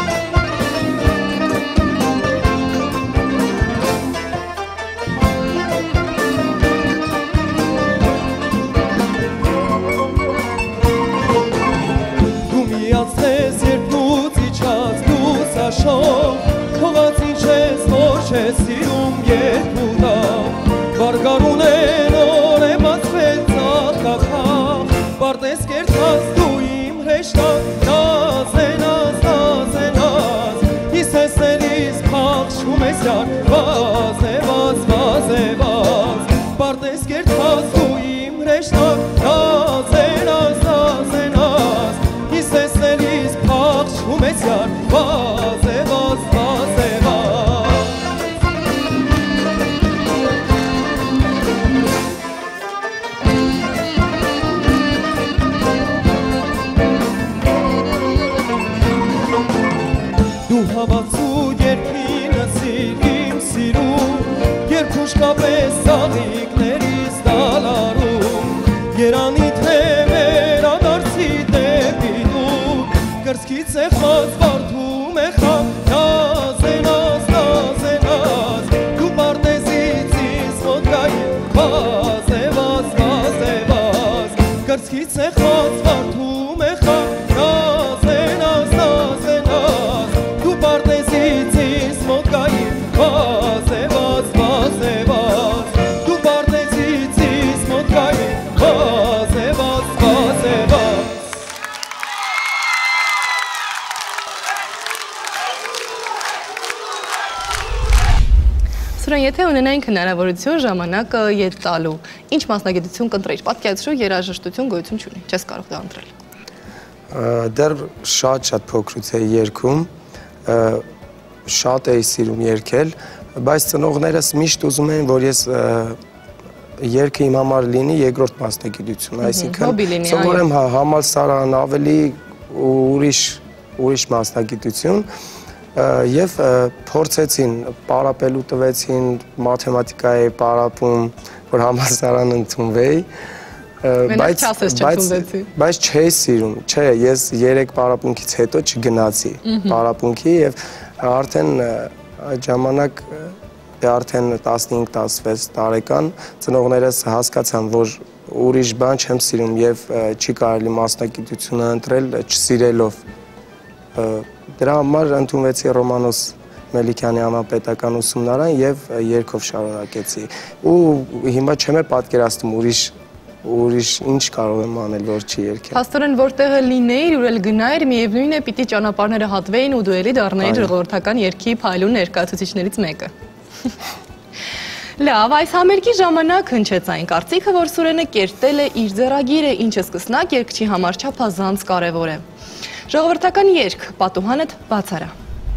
Դու միացնես երկուց իջած դուս աշող, թողած ինչ ես, որ չես սիրում երկուտավ, վարգարուն են օր է բացվել ծաղկակախ, բարդես կերտած դու իմ հրեշտակ, նազենաս, նազենաս, իս էստելիս փախչում ես յար, վազևազ, վազևազ, բարդես կերտած դու իմ հրեշտակ, նազենաս, նազենաս, իս էստելիս փախչում ես յար, վազևազ, վազևազ Դու հավացու երկինս իմ սիրում, երկուշ կապես սաղիքներից դալարում, երանի թե վերադարձի դեպի դու, կրսկից է խած վարդում է խավ, նազենաս, նազենաս, դու պարտեզից ինձ մոտ գային, վազևազ, վազևազ, կրսկից է խած վարդում է խավ, նազենաս, նազենաս, դու պարտեզից ինձ մոտ գային, վազևազ, վազևազ Սուրեն, եթե ունենայինք հնարավորություն ժամանակը ետ տալու, ինչ մասնագիտություն կընտրեիր, պատկերացրու երաժշտություն գոյություն չունի, չես կարող դա ընտրել։ Դեռ շատ-շատ փոքրուց էի երգում, շատ էի սիրում երգել, բայց ծնողներս միշտ ուզում էին, որ ես երգը իմ համար լինի երկրորդ մասնագիտություն, այսինքն սովորեմ համալսարան, ավելի ուրիշ մասնագիտություն և փորձեցին, պարապելու տվեցին, մաթեմատիկայի պարապում, որ համալսարան ընդունվեի, բայց չէի սիրում, չէ, ես երեք պարապունքից հետո չգնացի պարապունքի և արդեն այդ ժամանակ արդեն տասնհինգ տասնվեց տարեկան ծնողներս հասկացան, որ ուրիշ բան չեմ սիրում և չի կարելի մասնագիտությունը ընտրել չսիրելով։ Դրա համար ընդունվեցի Ռոմանոս Մելիքյանի անվանպետական ուսումնարան և երգով շարունակեցի։ Ու հիմա չեմ պատկերացնում ուրիշ ուրիշ ինչ կարող եմ անել, որ չի երգել։ Փաստորեն որտեղը լինեիր, ուր էլ գնայիր, միևնույն է պիտի ճանապարհները հատվեին ու դու էլի դառնայիր ժողովրդական երգի փայլուն ներկայացուցիչներից մեկը։ Լավ, այս համերգի ժամանակ հնչեց այն կարծիքը, որ Սուրենը կերտել է իր ձեռագիրը, ինչը սկսնակ երգչի համար չափազանց կարևոր է։ Ժողովրդական երգ, պատուհանդ բաց արա։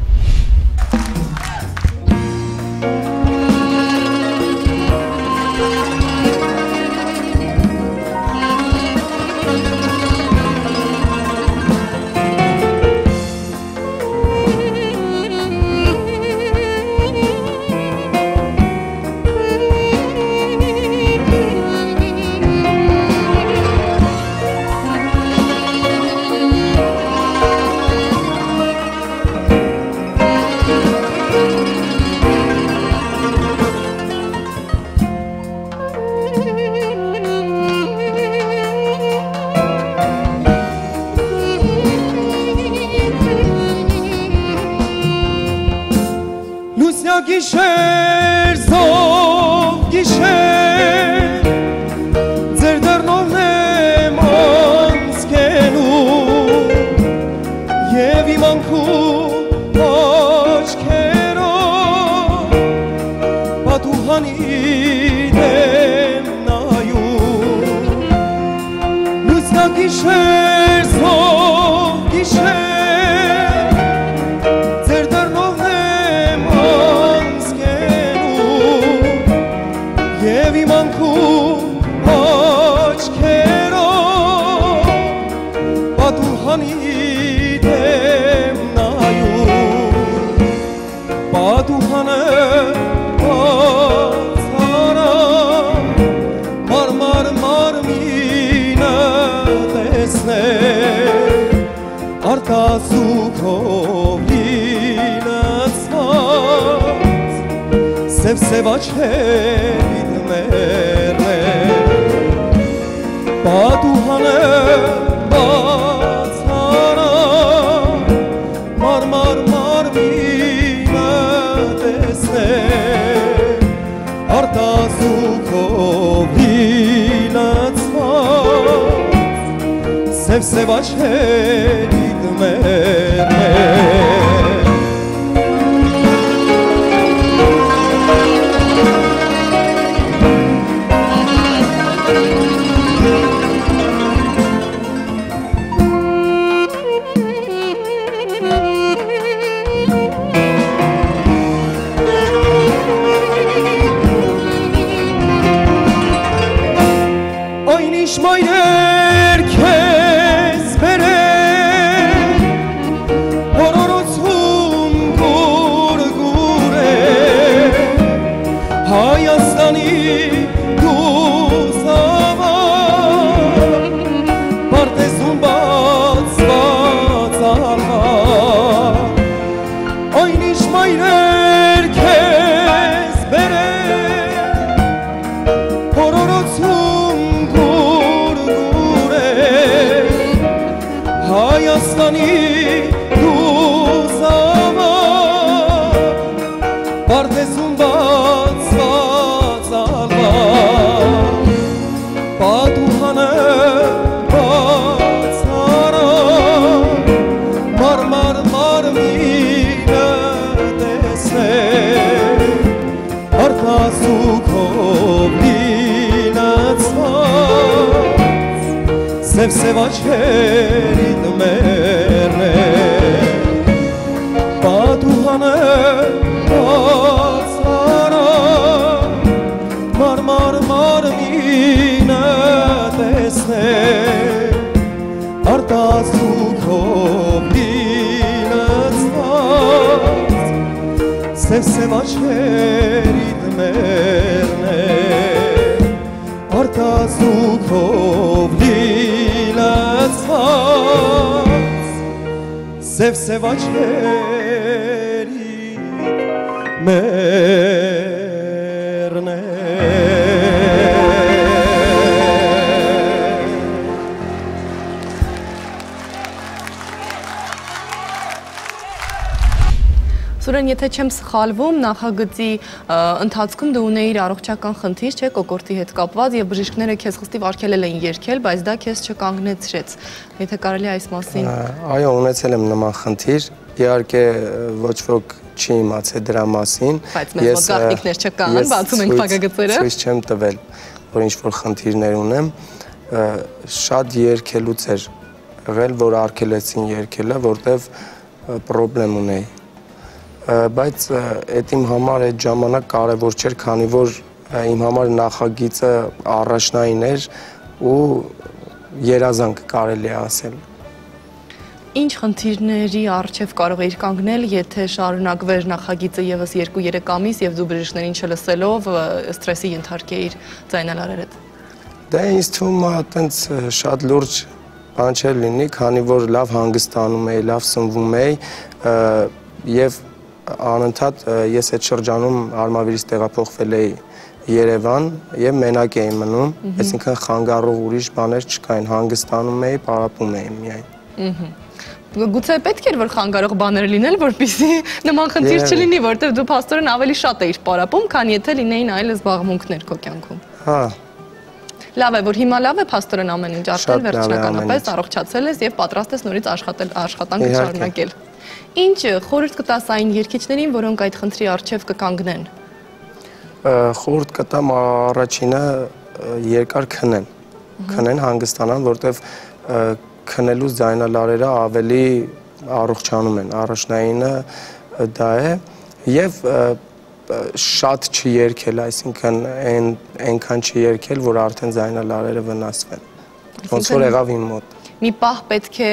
Gişer, zor gişer, zerdar nolnem anskenu, yevi manku aşkero, patuhani demnayu. Lüsna gişer, zor gişer. Sev sevaçevid merme Baduhane batsana Mar mar mar mine desne Arta zukovina tsvat Sev sevaçevid merme Herkes bere Sev-sev աչքերիդ մեռներ Պատուհանը բացարա Մարմար մարմինը տեսներ Արտասուքով լինծված Sev-sev աչքերիդ մեռներ Արտասուքով լինծված Sev-sev աչքերիդ մեռներ Սուրեն, եթե չեմ սխալվում, նախագծի ընթացքում դու ունեիր առողջական խնդիր, չէ, կոկորդի հետ կապված եւ բժիշկները քեզ խստիվ արգելել էին երգել, բայց դա քեզ չկանգնեցրեց։ Եթե կարելի է այս մասին։ Այո, ունեցել եմ նման խնդիր, իհարկե ոչ ոք չի իմացել դրա մասին։ Բայց մեզ մոտ գաղտնիքներ չկան, բացում ենք փակագծերը։ Ցույց չեմ տվել, որ ինչ որ խնդիրներ ունեմ, շատ երգելուց էր եղել, որ արգելեցին երգելը, որտեվ պրոբլեմ ունեի։ Բայց այդ իմ համար այդ ժամանակ կարևոր չէր, քանի որ իմ համար նախագիծը առաջնային էր ու երազանք կարելի է ասել։ Ինչ խնդիրների առջև կարող էիր կանգնել, եթե շարունակվեր նախագիծը եւս երկու-երեք ամիս եւ դու բժիշկներին չլսելով սթրեսի ենթարկեիր ձայնալարերդ։ Դա ինձ թվում է այտենց շատ լուրջ բան չէր լինի, քանի որ լավ հանգստանում էի, լավ սնվում էի եւ անընդհատ ես այդ շրջանում արմավիրից տեղափոխվել էի Երևան եւ մենակ էի մնում, այսինքն խանգարող ուրիշ բաներ չկային, հանգստանում էի, պարապում էի միայն։ Գուցե պետք էր որ խանգարող բաներ լինել, որպեսզի նման խնդիր չլինի, որտեղ դու փաստորեն ավելի շատ էիր պարապում, քան եթե լինեին այլ զբաղմունքներ քո կյանքում։ Հա։ Լավ է, որ հիմա լավ է փաստորեն ամեն ինչ արդեն վերջնականապես առողջացել ես եւ պատրաստ ես նորից աշխատել, աշխատանքը շարունակել։ Ինչ խորհուրդ կտաս այն երգիչներին, որոնք այդ խնդրի առջև կկանգնեն։ Խորհուրդ կտամ առաջինը երկար քնեն, քնեն հանգստանան, որտեվ քնելուց ձայնալարերը ավելի առողջանում են, առաջնայինը դա է եւ շատ չերգել, այսինքն այնքան չերգել, որ արդեն ձայնալարերը վնասվեն։ Ոնց որ եղավ իմ մոտ։ Մի պահ պետք է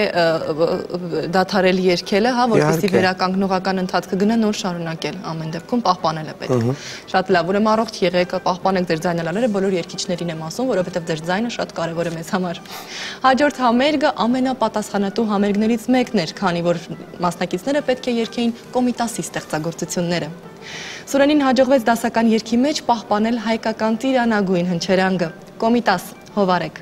դադարել երգելը, հա, որպեսզի վերականգնողական ընթացքը գնա, նոր շարունակել, ամեն դեպքում պահպանել է պետք։ Շատ լավ, ուրեմն առողջ եղեք, պահպանեք ձեր ձայնալարերը, բոլոր երգիչներին եմ ասում, որովհետև ձեր ձայնը շատ կարևոր է մեզ համար։ Հաջորդ համերգը ամենապատասխանատու համերգներից մեկն էր, քանի որ մասնակիցները պետք է երգեին Կոմիտասի ստեղծագործությունները։ Սուրենին հաջողվեց դասական երգի մեջ պահպանել հայկական տիրանագույն հնչերանգը։ Կոմիտաս, հովարեք։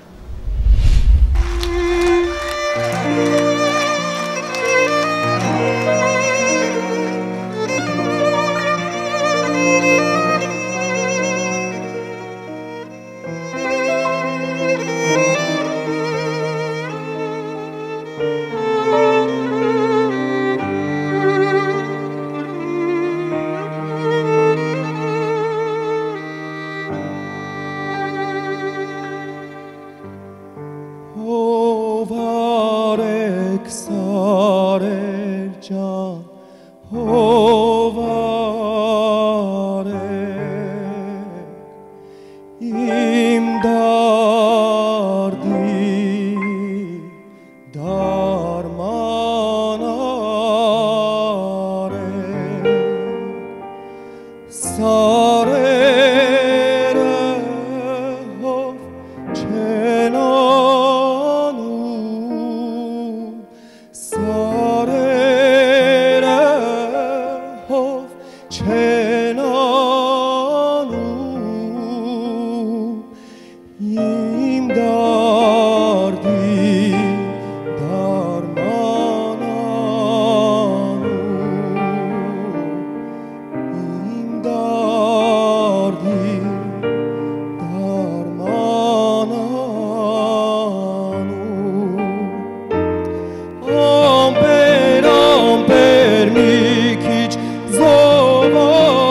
Ամպեր, ամպեր մի քիչ զովա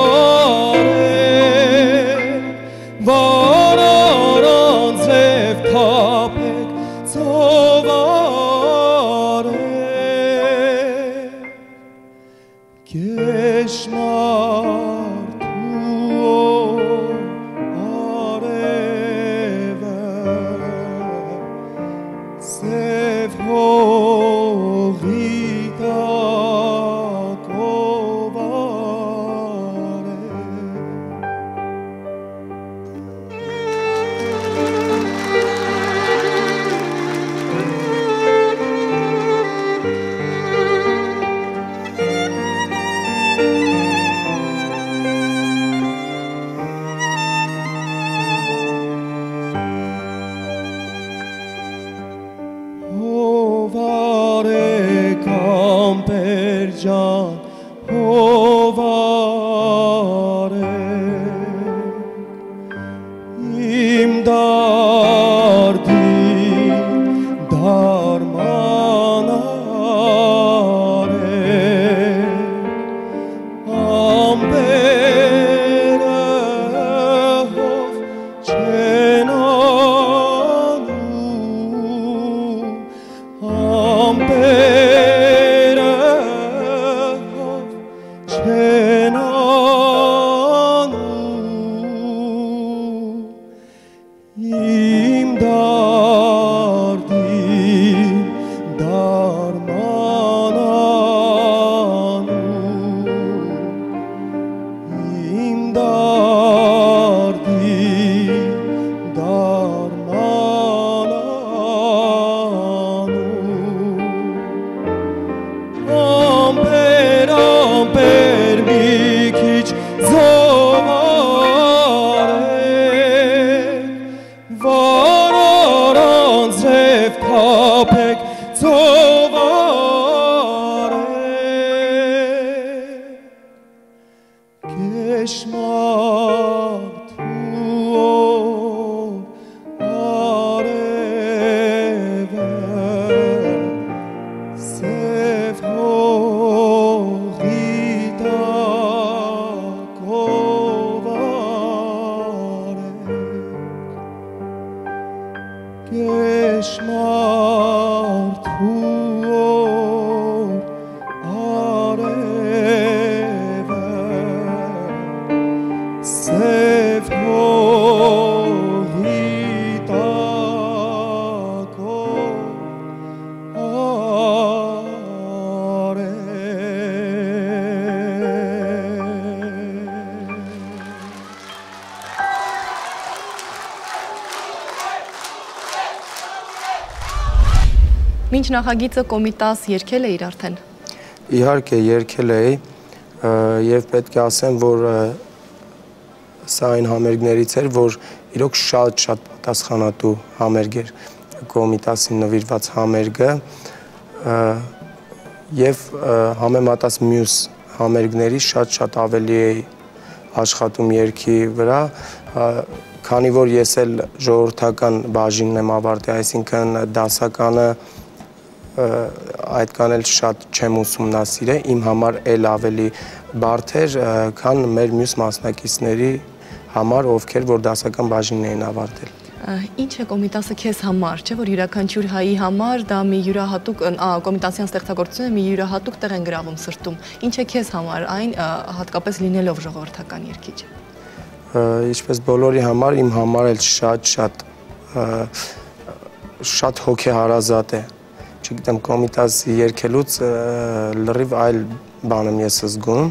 Մինչ նախագիծը Կոմիտաս երգել է իր արդեն։ Իհարկե երգել էի եւ պետք է ասեմ, որ սա այն համերգներից էր, որ իրոք շատ-շատ պատասխանատու համերգ էր Կոմիտասին նվիրված համերգը եւ համեմատած մյուս համերգների շատ-շատ ավելի էի աշխատում երգի վրա, քանի որ ես էլ ժողովրդական բաժինն եմ ավարտել, այսինքն դասականը այդքան էլ շատ չեմ ուսումնասիրել, իմ համար էլ ավելի բարդ էր, քան մեր մյուս մասնակիցների համար, ովքեր որ դասական բաժինն էին ավարտել։ Ինչ է Կոմիտասը քեզ համար, չէ՞ որ յուրաքանչյուր հայի համար դա մի յուրահատուկ Կոմիտասյան ստեղծագործությունը մի յուրահատուկ տեղ են գրավում սրտում։ Ինչ է քեզ համար այն հատկապես լինելով ժողովրդական երգիչ։ Ինչպես բոլորի համար, իմ համար էլ շատ-շատ շատ հոգեհարազատ է։ Չգիտեմ, Կոմիտաս երգելուց լրիվ այլ բան եմ ես զգում,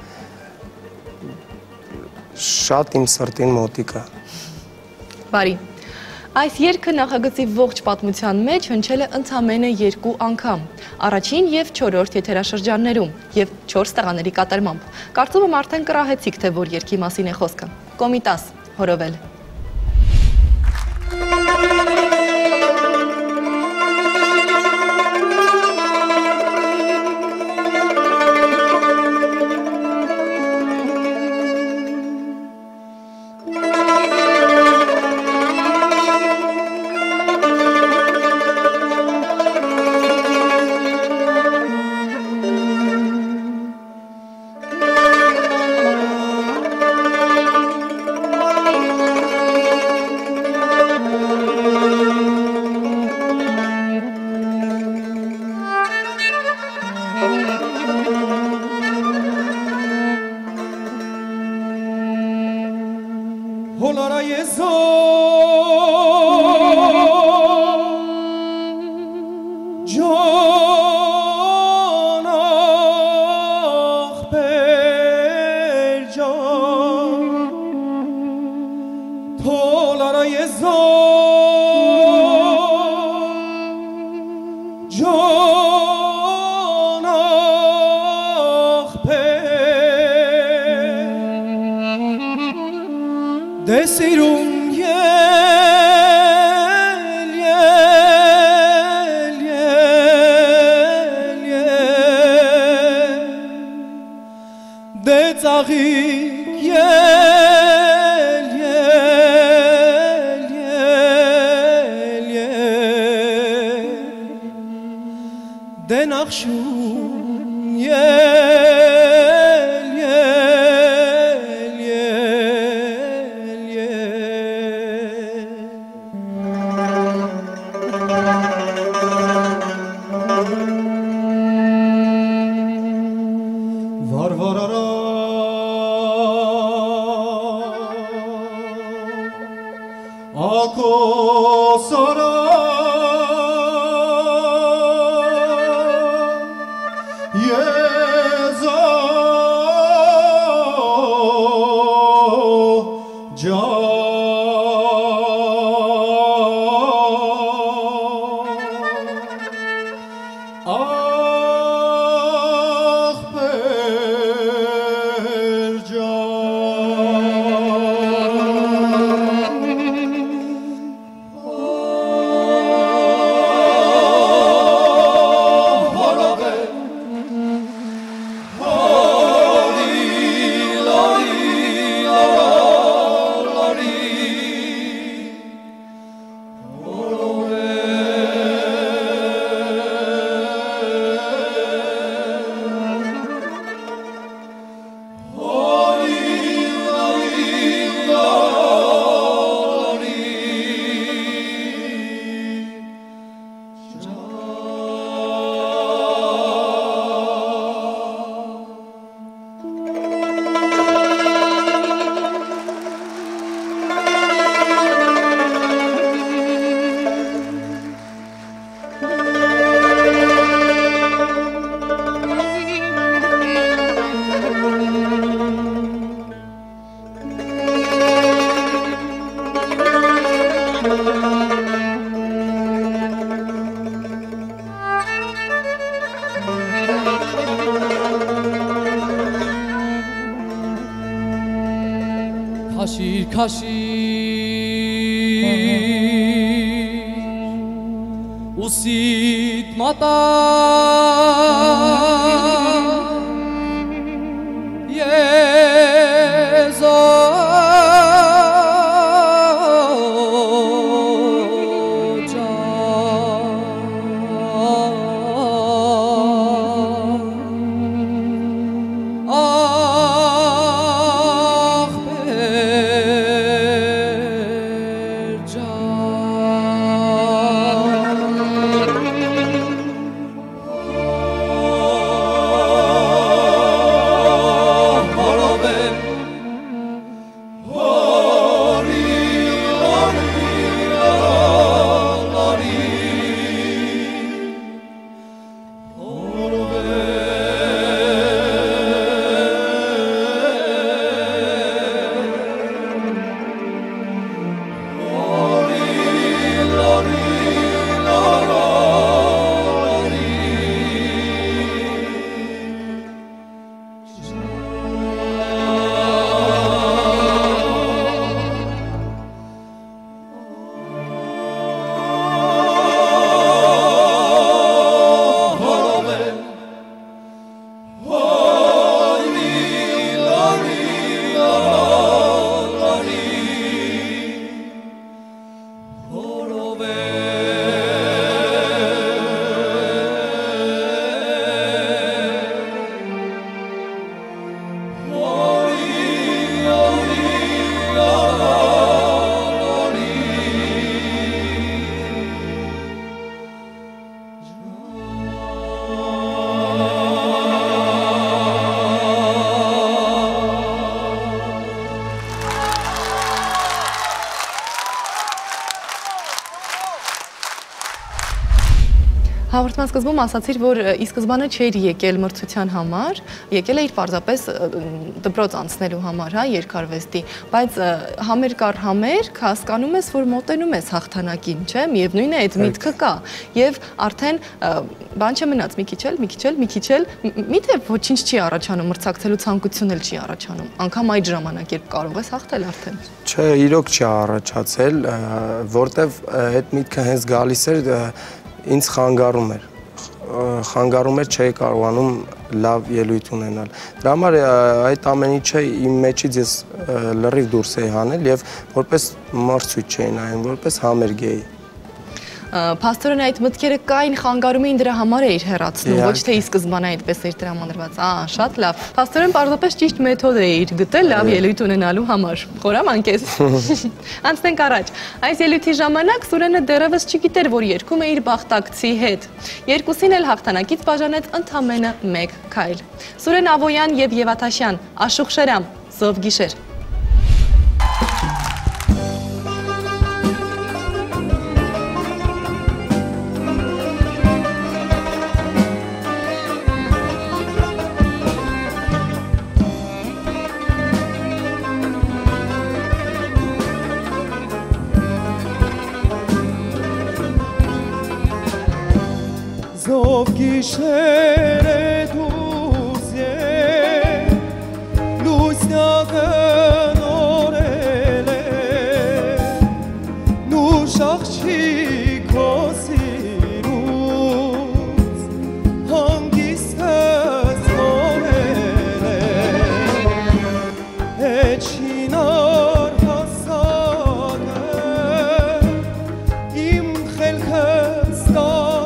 շատ իմ սրտին մոտիկ է։ Բարի, այս երգը նախագծի ողջ պատմության մեջ հնչել է ընդամենը երկու անգամ, առաջին և չորրորդ եթերաշրջաններում և չորս տղաների կատարմամբ։ Կարծում եմ արդեն կռահեցիք, թե որ երգի մասին է խոսքը։ Կոմիտաս, հորովել։ هولارای زو جان آخ پر جان تولارای زو جان آخ پر دسیرون یل یل یل یل دتاقی یل یل یل یل دنخشون یل یل یل یل وار وارارا آکو سارا یزا جان آخ پر Kaşir kaşir Usit mata Yezo Հաղորդման սկզբում ասացիր, որ ի սկզբանե չէր եկել մրցության համար, եկել էիր պարզապես դպրոց անցնելու համար, հա, երկարվեստի, բայց համեր կար համեր, հասկանում ես, որ մոտենում ես հաղթանակին, չէ՞, միևնույն է, այդ միտքը կա, եւ արդեն բան չմնաց, մի քիչ էլ, մի քիչ էլ, մի քիչ էլ, միթե ոչինչ չի առաջանում, մրցակցելու ցանկություն էլ չի առաջանում, անգամ այդ ժամանակ երբ կարող ես հաղթել արդեն։ Չէ, իրոք չի առաջացել, որտեվ այդ միտքը հենց գալիս էր ինձ խանգարում էր, խանգարում էր չէի կարողանում լավ ելույթ ունենալ։ Դրա համար այդ ամեն ինչը իմ մեջից ես լրիվ դուրս էի հանել եւ որպես մրցույթ չէի նայում, որպես համերգ էի։ Փաստորեն այդ մտքերը կային, խանգարում էին, դրա համար էիր հեռացնում, ոչ թե ի սկզբանե այդպես էր տրամադրված։ Ահա, շատ լավ։ Փաստորեն պարզապես ճիշտ մեթոդ էիր գտել լավ ելույթ ունենալու համար։ Խորամանկ ես։ Անցնենք առաջ։ Այս ելույթի ժամանակ Սուրենը դեռևս չգիտեր, որ երգում էիր բախտակցի հետ։ Երկուսին էլ հաղթանակից բաժանեց ընդամենը մեկ քայլ։ Սուրեն Ավոյան եւ Եվաթաշյան, Աշուխ Շերամ, Զով գիշեր։ Zov gişere duzye Luznagın orele Nuşakçı kosiruz Hangis kız orele Eçinar hasane İm xelkestar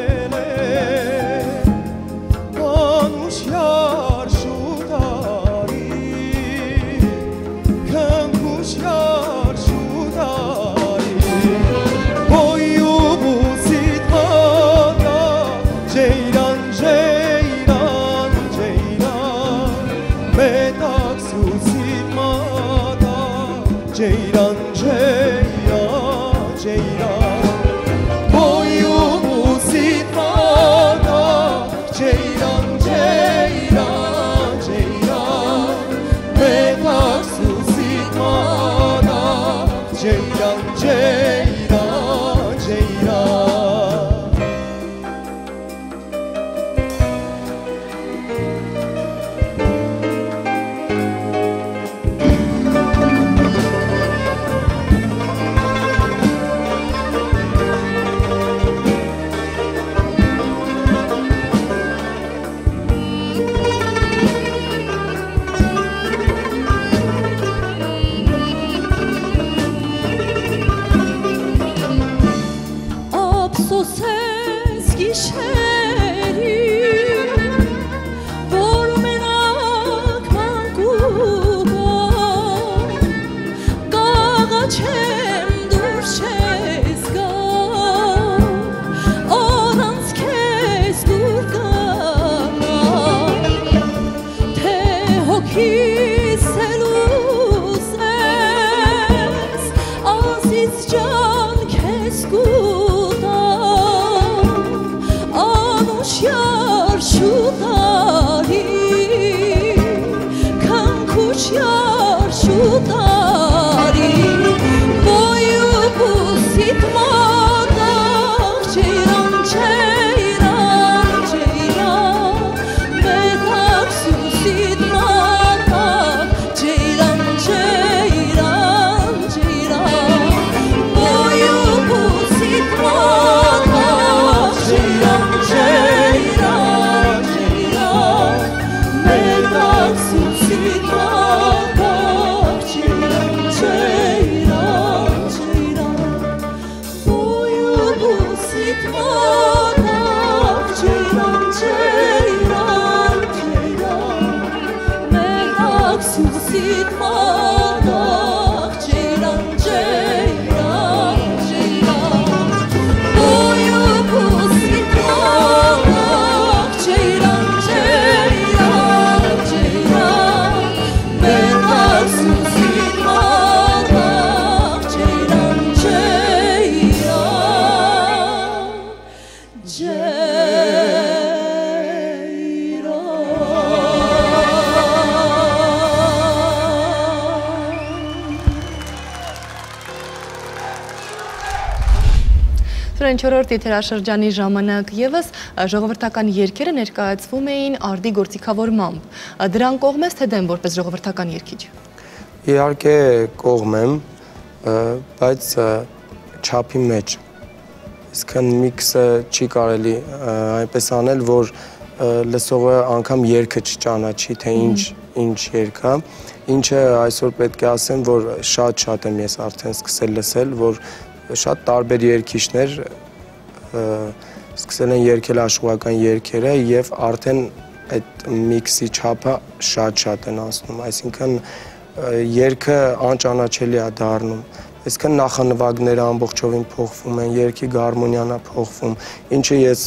Ceyran, ceyran, ceyran Boyumu sitmada Ceyran, ceyran, ceyran Metaksız sitmada Ceyran, ceyran, ceyran Ceyran Սուրեն չորրորդ եթերաշրջանի ժամանակ ևս ժողովրդական երգերը ներկայացվում էին արդի գործիքավորմամբ։ Դրան կողմ ես թե դեմ որպես ժողովրդական երգիչ։ Իհարկե կողմ եմ, բայց չափի մեջ։ Իսկն միքսը չի կարելի այնպես անել, որ լսողը անգամ երգը չճանաչի, թե ինչ ինչ երգ է, ինչը այսօր պետք է ասեմ, որ շատ-շատ եմ ես արդեն սկսել լսել, որ շատ տարբեր երգիչներ սկսել են երգել աշխուհական երգերը եւ արդեն այդ միքսի չափը շատ-շատ են անցնում, այսինքն երգը անճանաչելի է դառնում, այսինքն նախանվագները ամբողջովին փոխվում են, երգի գարմոնիան է փոխվում, ինչը ես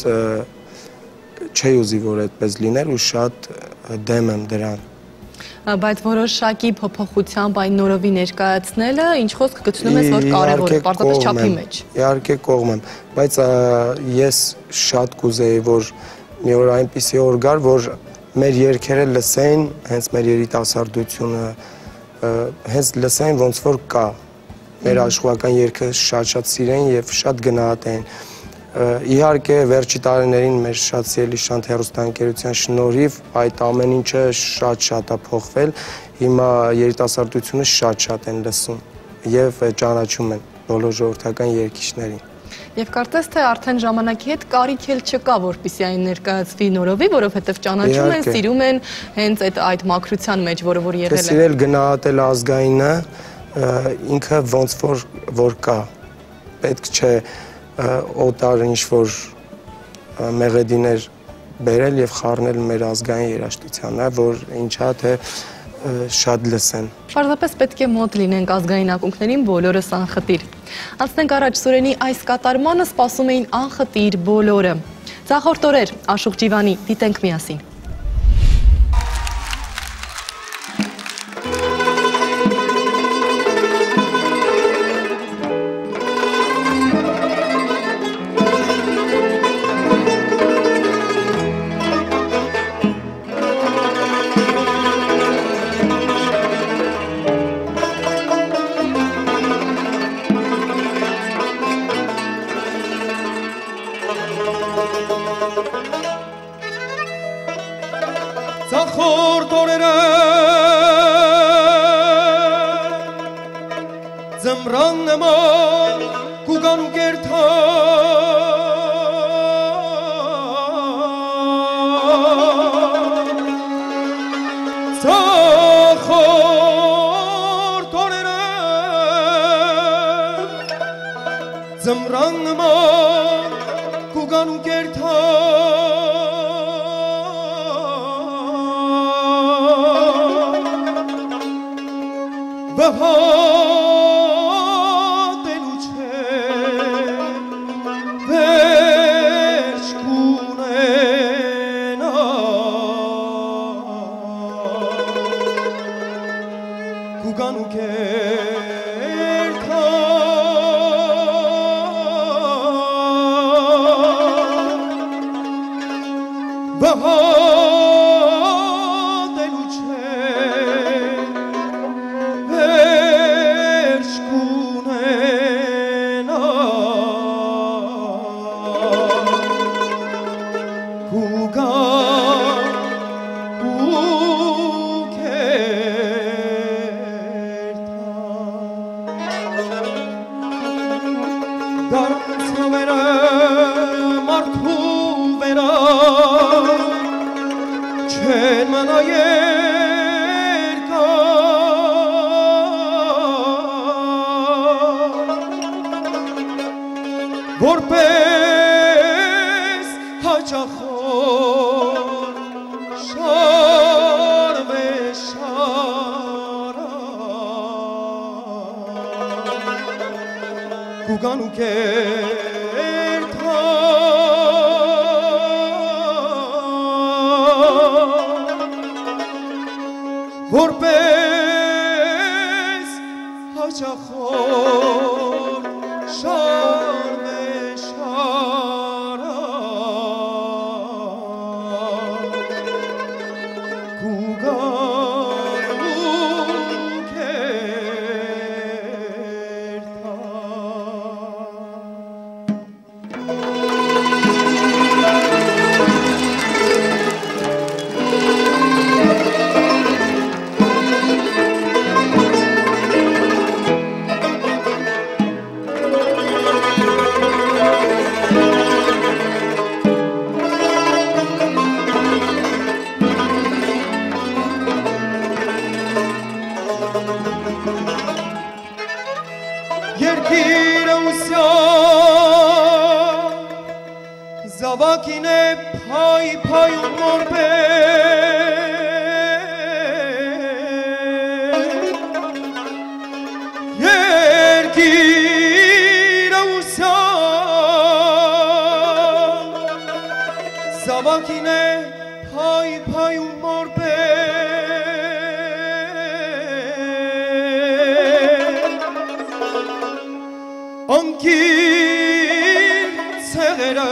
չի ուզի, որ այդպես լիներ ու շատ դեմ եմ դրան։ Բայց որոշակի փոփոխությամբ այն նորովի ներկայացնելը, ինչ խոսք գտնում ես, որ կարևոր է, պարզապես չափի մեջ։ Իհարկե կողմ եմ, բայց ես շատ կուզեի, որ մի օր այնպիսի օր գար, որ մեր երգերը լսեն, հենց մեր երիտասարդությունը, հենց լսեն ոնց որ կա, մեր աշխուհական երգը շատ-շատ սիրեն եւ շատ գնահատեն։ Իհարկե վերջի տարիներին մեր շատ սիրելի Շանթ հեռուստաընկերության շնորհիվ այդ ամեն ինչը շատ-շատ է փոխվել, հիմա երիտասարդությունը շատ-շատ են լսում եւ ճանաչում են բոլոր ժողովրդական երգիչներին։ Եվ կարծես թե արդեն ժամանակի հետ կարիք էլ չկա, որպեսզի այն ներկայացվի նորովի, որովհետև ճանաչում են, սիրում են հենց այդ այդ մաքրության մեջ, որը որ եղել է։ Սիրել գնահատել ազգայինը ինքը ոնց որ որ կա։ Պետք չէ օտար ինչ-որ մեղեդիներ բերել և խառնել մեր ազգային երաժշտությանը, որ ինչա թե շատ լսեն։ Պարզապես պետք է մոտ լինենք ազգային ակունքներին բոլորս անխտիր։ Անցնենք առաջ Սուրենի այս կատարմանը սպասում էին անխտիր բոլորը։ Ձախորդ օրեր, Աշուղ Ջիվանի, դիտենք միասին։ Ձախորդ օրերը ձմռան նման կուգան ու կերթան Ձախորդ օրերը ձմռան նման կուգան ու կերթան Վհատելու չէ, վերջ կունենա Կուգան ու կերթան Վհատելու չէ Որպես հաճախոր շարվե շարա Կուգան ու կերթան Որպես հաճախոր շարվե Երկիրը ուսյա Զավակին է փայ փայում մորբեր Երկիրը ուսյա Զավակին է փայ փայում մորբեր Անկիր ցեղերը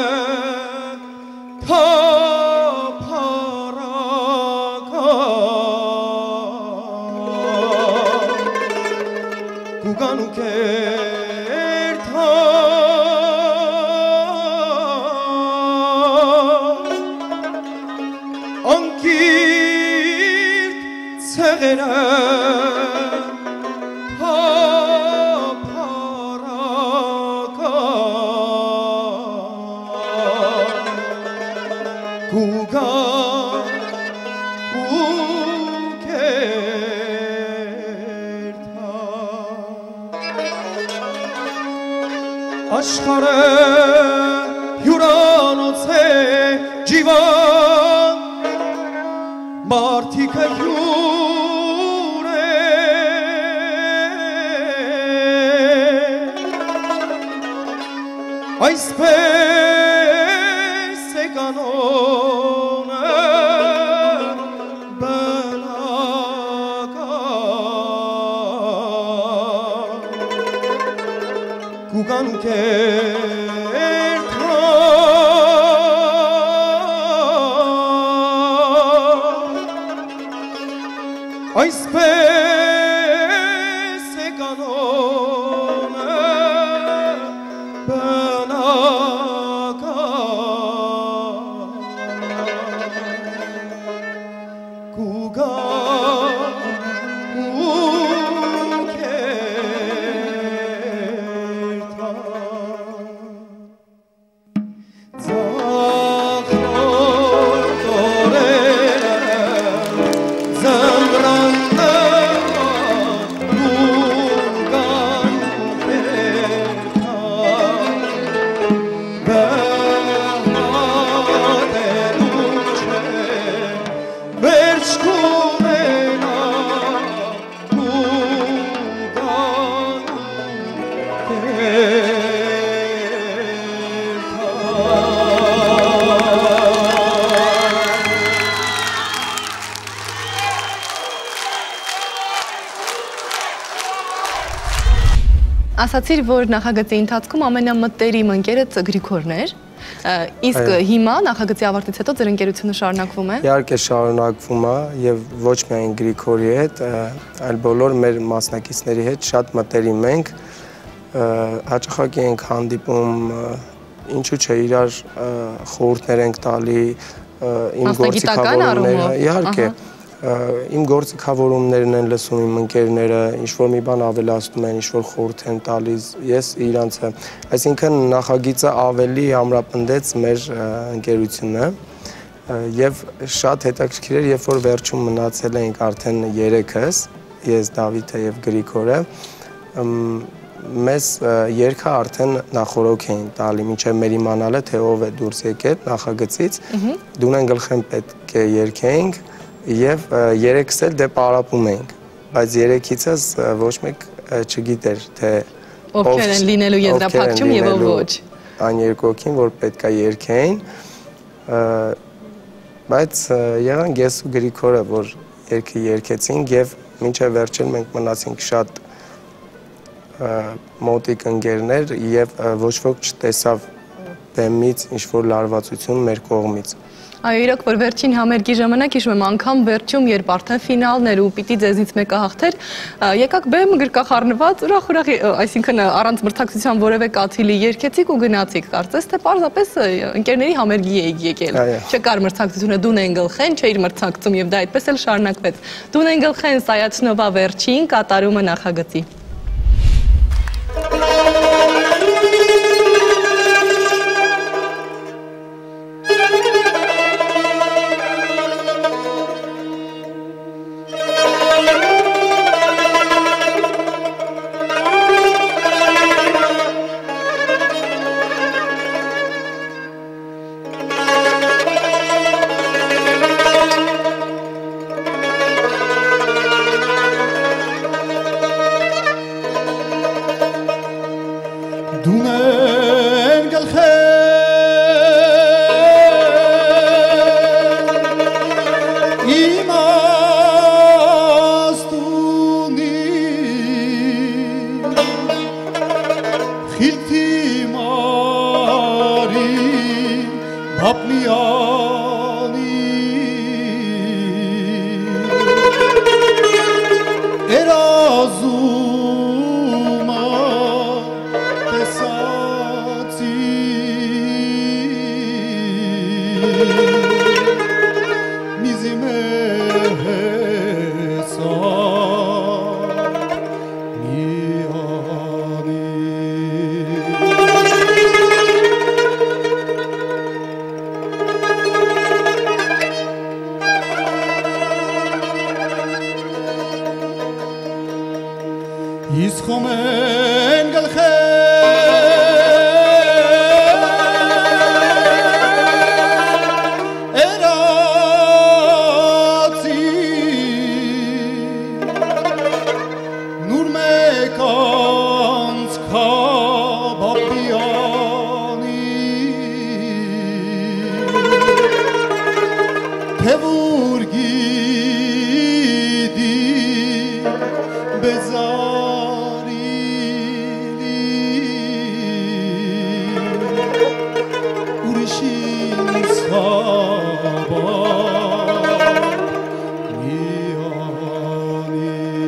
Աշխարը հյուրանոց է ջիվան մարդիկը հյուր է այսպես է կանոնը Կուգան ու կերթան Այսպես է կանոնը բնական Կուգան Ասացիր, որ նախագծի ընթացքում ամենամտերիմ ընկերդ Գրիգորն էր, իսկ հիմա նախագծի ավարտից հետո ձեր ընկերությունը շարունակվում է։ Իհարկե շարունակվում է եւ ոչ միայն Գրիգորի հետ, այլ բոլոր մեր մասնակիցների հետ շատ մտերիմ ենք, հաճախակի ենք հանդիպում, ինչու՞ չէ, իրար խորհուրդներ ենք տալի, իմ գործիքավորումները, իհարկե Իմ գործիքավորումներն են լսում իմ ընկերները, ինչ-որ մի բան ավելացնում են, ինչ-որ խորհուրդ են տալիս, ես իրանցը, այսինքն նախագիծը ավելի ամրապնդեց մեր ընկերությունը և շատ հետաքրքիր էր, երբ որ վերջում մնացել էինք արդեն երեքս, ես, Դավիթը և Գրիգորը, մեզ երգը արդեն նախորոք էին տալի, մինչև մեր իմանալը, թե ով է դուրս եկել նախագծից, դունեն գլխեն պետք է երգեինք, Եվ երեքս էլ դե պարապում էինք, բայց երեքիցս ոչ մեկ չգիտեր, թե ովքեր են լինելու եզրափակչում և ով ոչ։ Այն երկու հոգին, որ պետք է երգեին, բայց եղանք ես ու Գրիգորը, որ երգը երգեցինք և մինչև վերջել մենք մնացինք շատ մոտիկ ընկերներ և ոչ ոք չտեսավ բեմից ինչ-որ լարվածություն մեր կողմից։ Այո, իրոք, որ վերջին համերգի ժամանակ հիշում եմ անգամ վերջում, երբ արդեն ֆինալն էր ու պիտի ձեզնից մեկը հաղթեր, եկաք բեմ գրկախառնված, ուրախ-ուրախ, այսինքն առանց մրցակցության որևէ կաթիլի երգեցիք ու գնացիք, կարծես թե պարզապես ընկերների համերգի էիք եկել։ Չկար մրցակցությունը դունեն գլխեն, չէիր մրցակցում եւ դա այդպես էլ շարունակվեց։ Դունեն գլխեն Սայաթնովա վերջին կատարումը նախագծի։ Իսկ խոմեն գլխե Երացի Նուր մեկ անց կաբապիանի Թե որ գիդի բեզարի Ուրիշին սաբար միանի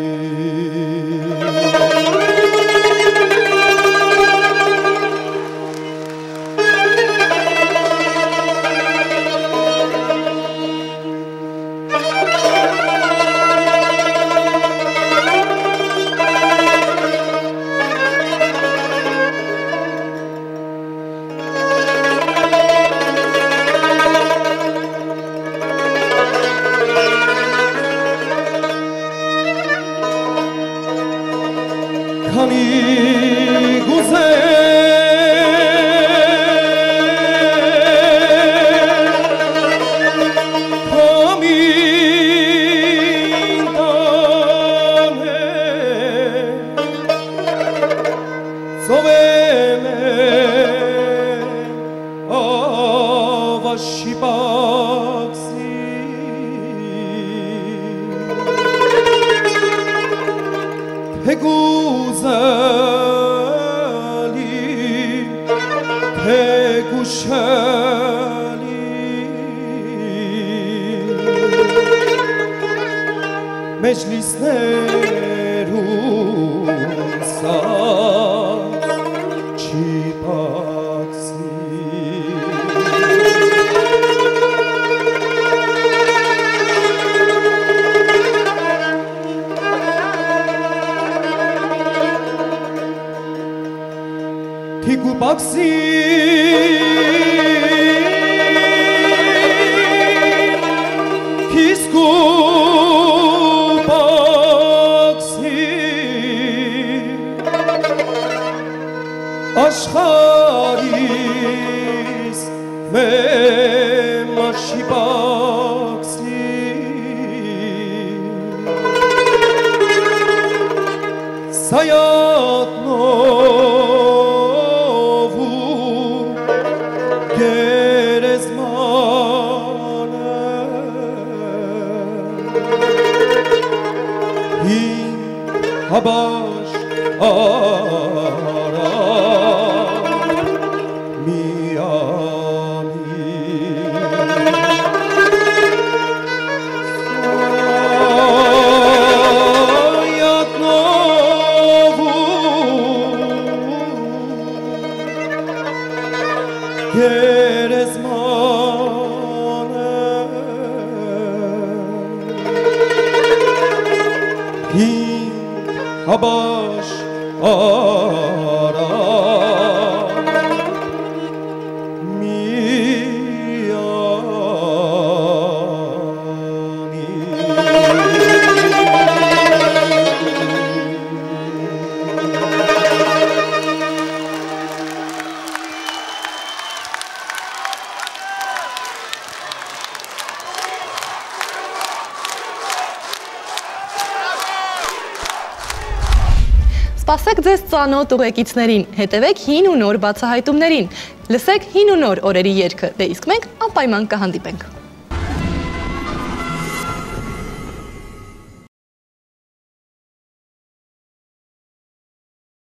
Քանի գուզե Քամին տանե Զովեմ է ավաշի պաքսի Հեգուզալի, հեգուշալի Մեջլիսներում սաց չի պաքսի Թիկու պաքսի Քիսկու պաքսի Աշխարիս մեմաշի պաքսի Սայատնով Գերեզմանը Հին հաբաշ արա միանի Սայատնով Գերեզմանը Հին հաբաշ արա Սպասեք ձեզ ծանոթ ուղեկիցներին, հետևեք հին ու նոր բացահայտումներին, լսեք հին ու նոր օրերի երգը, դե իսկ մենք անպայման կհանդիպենք։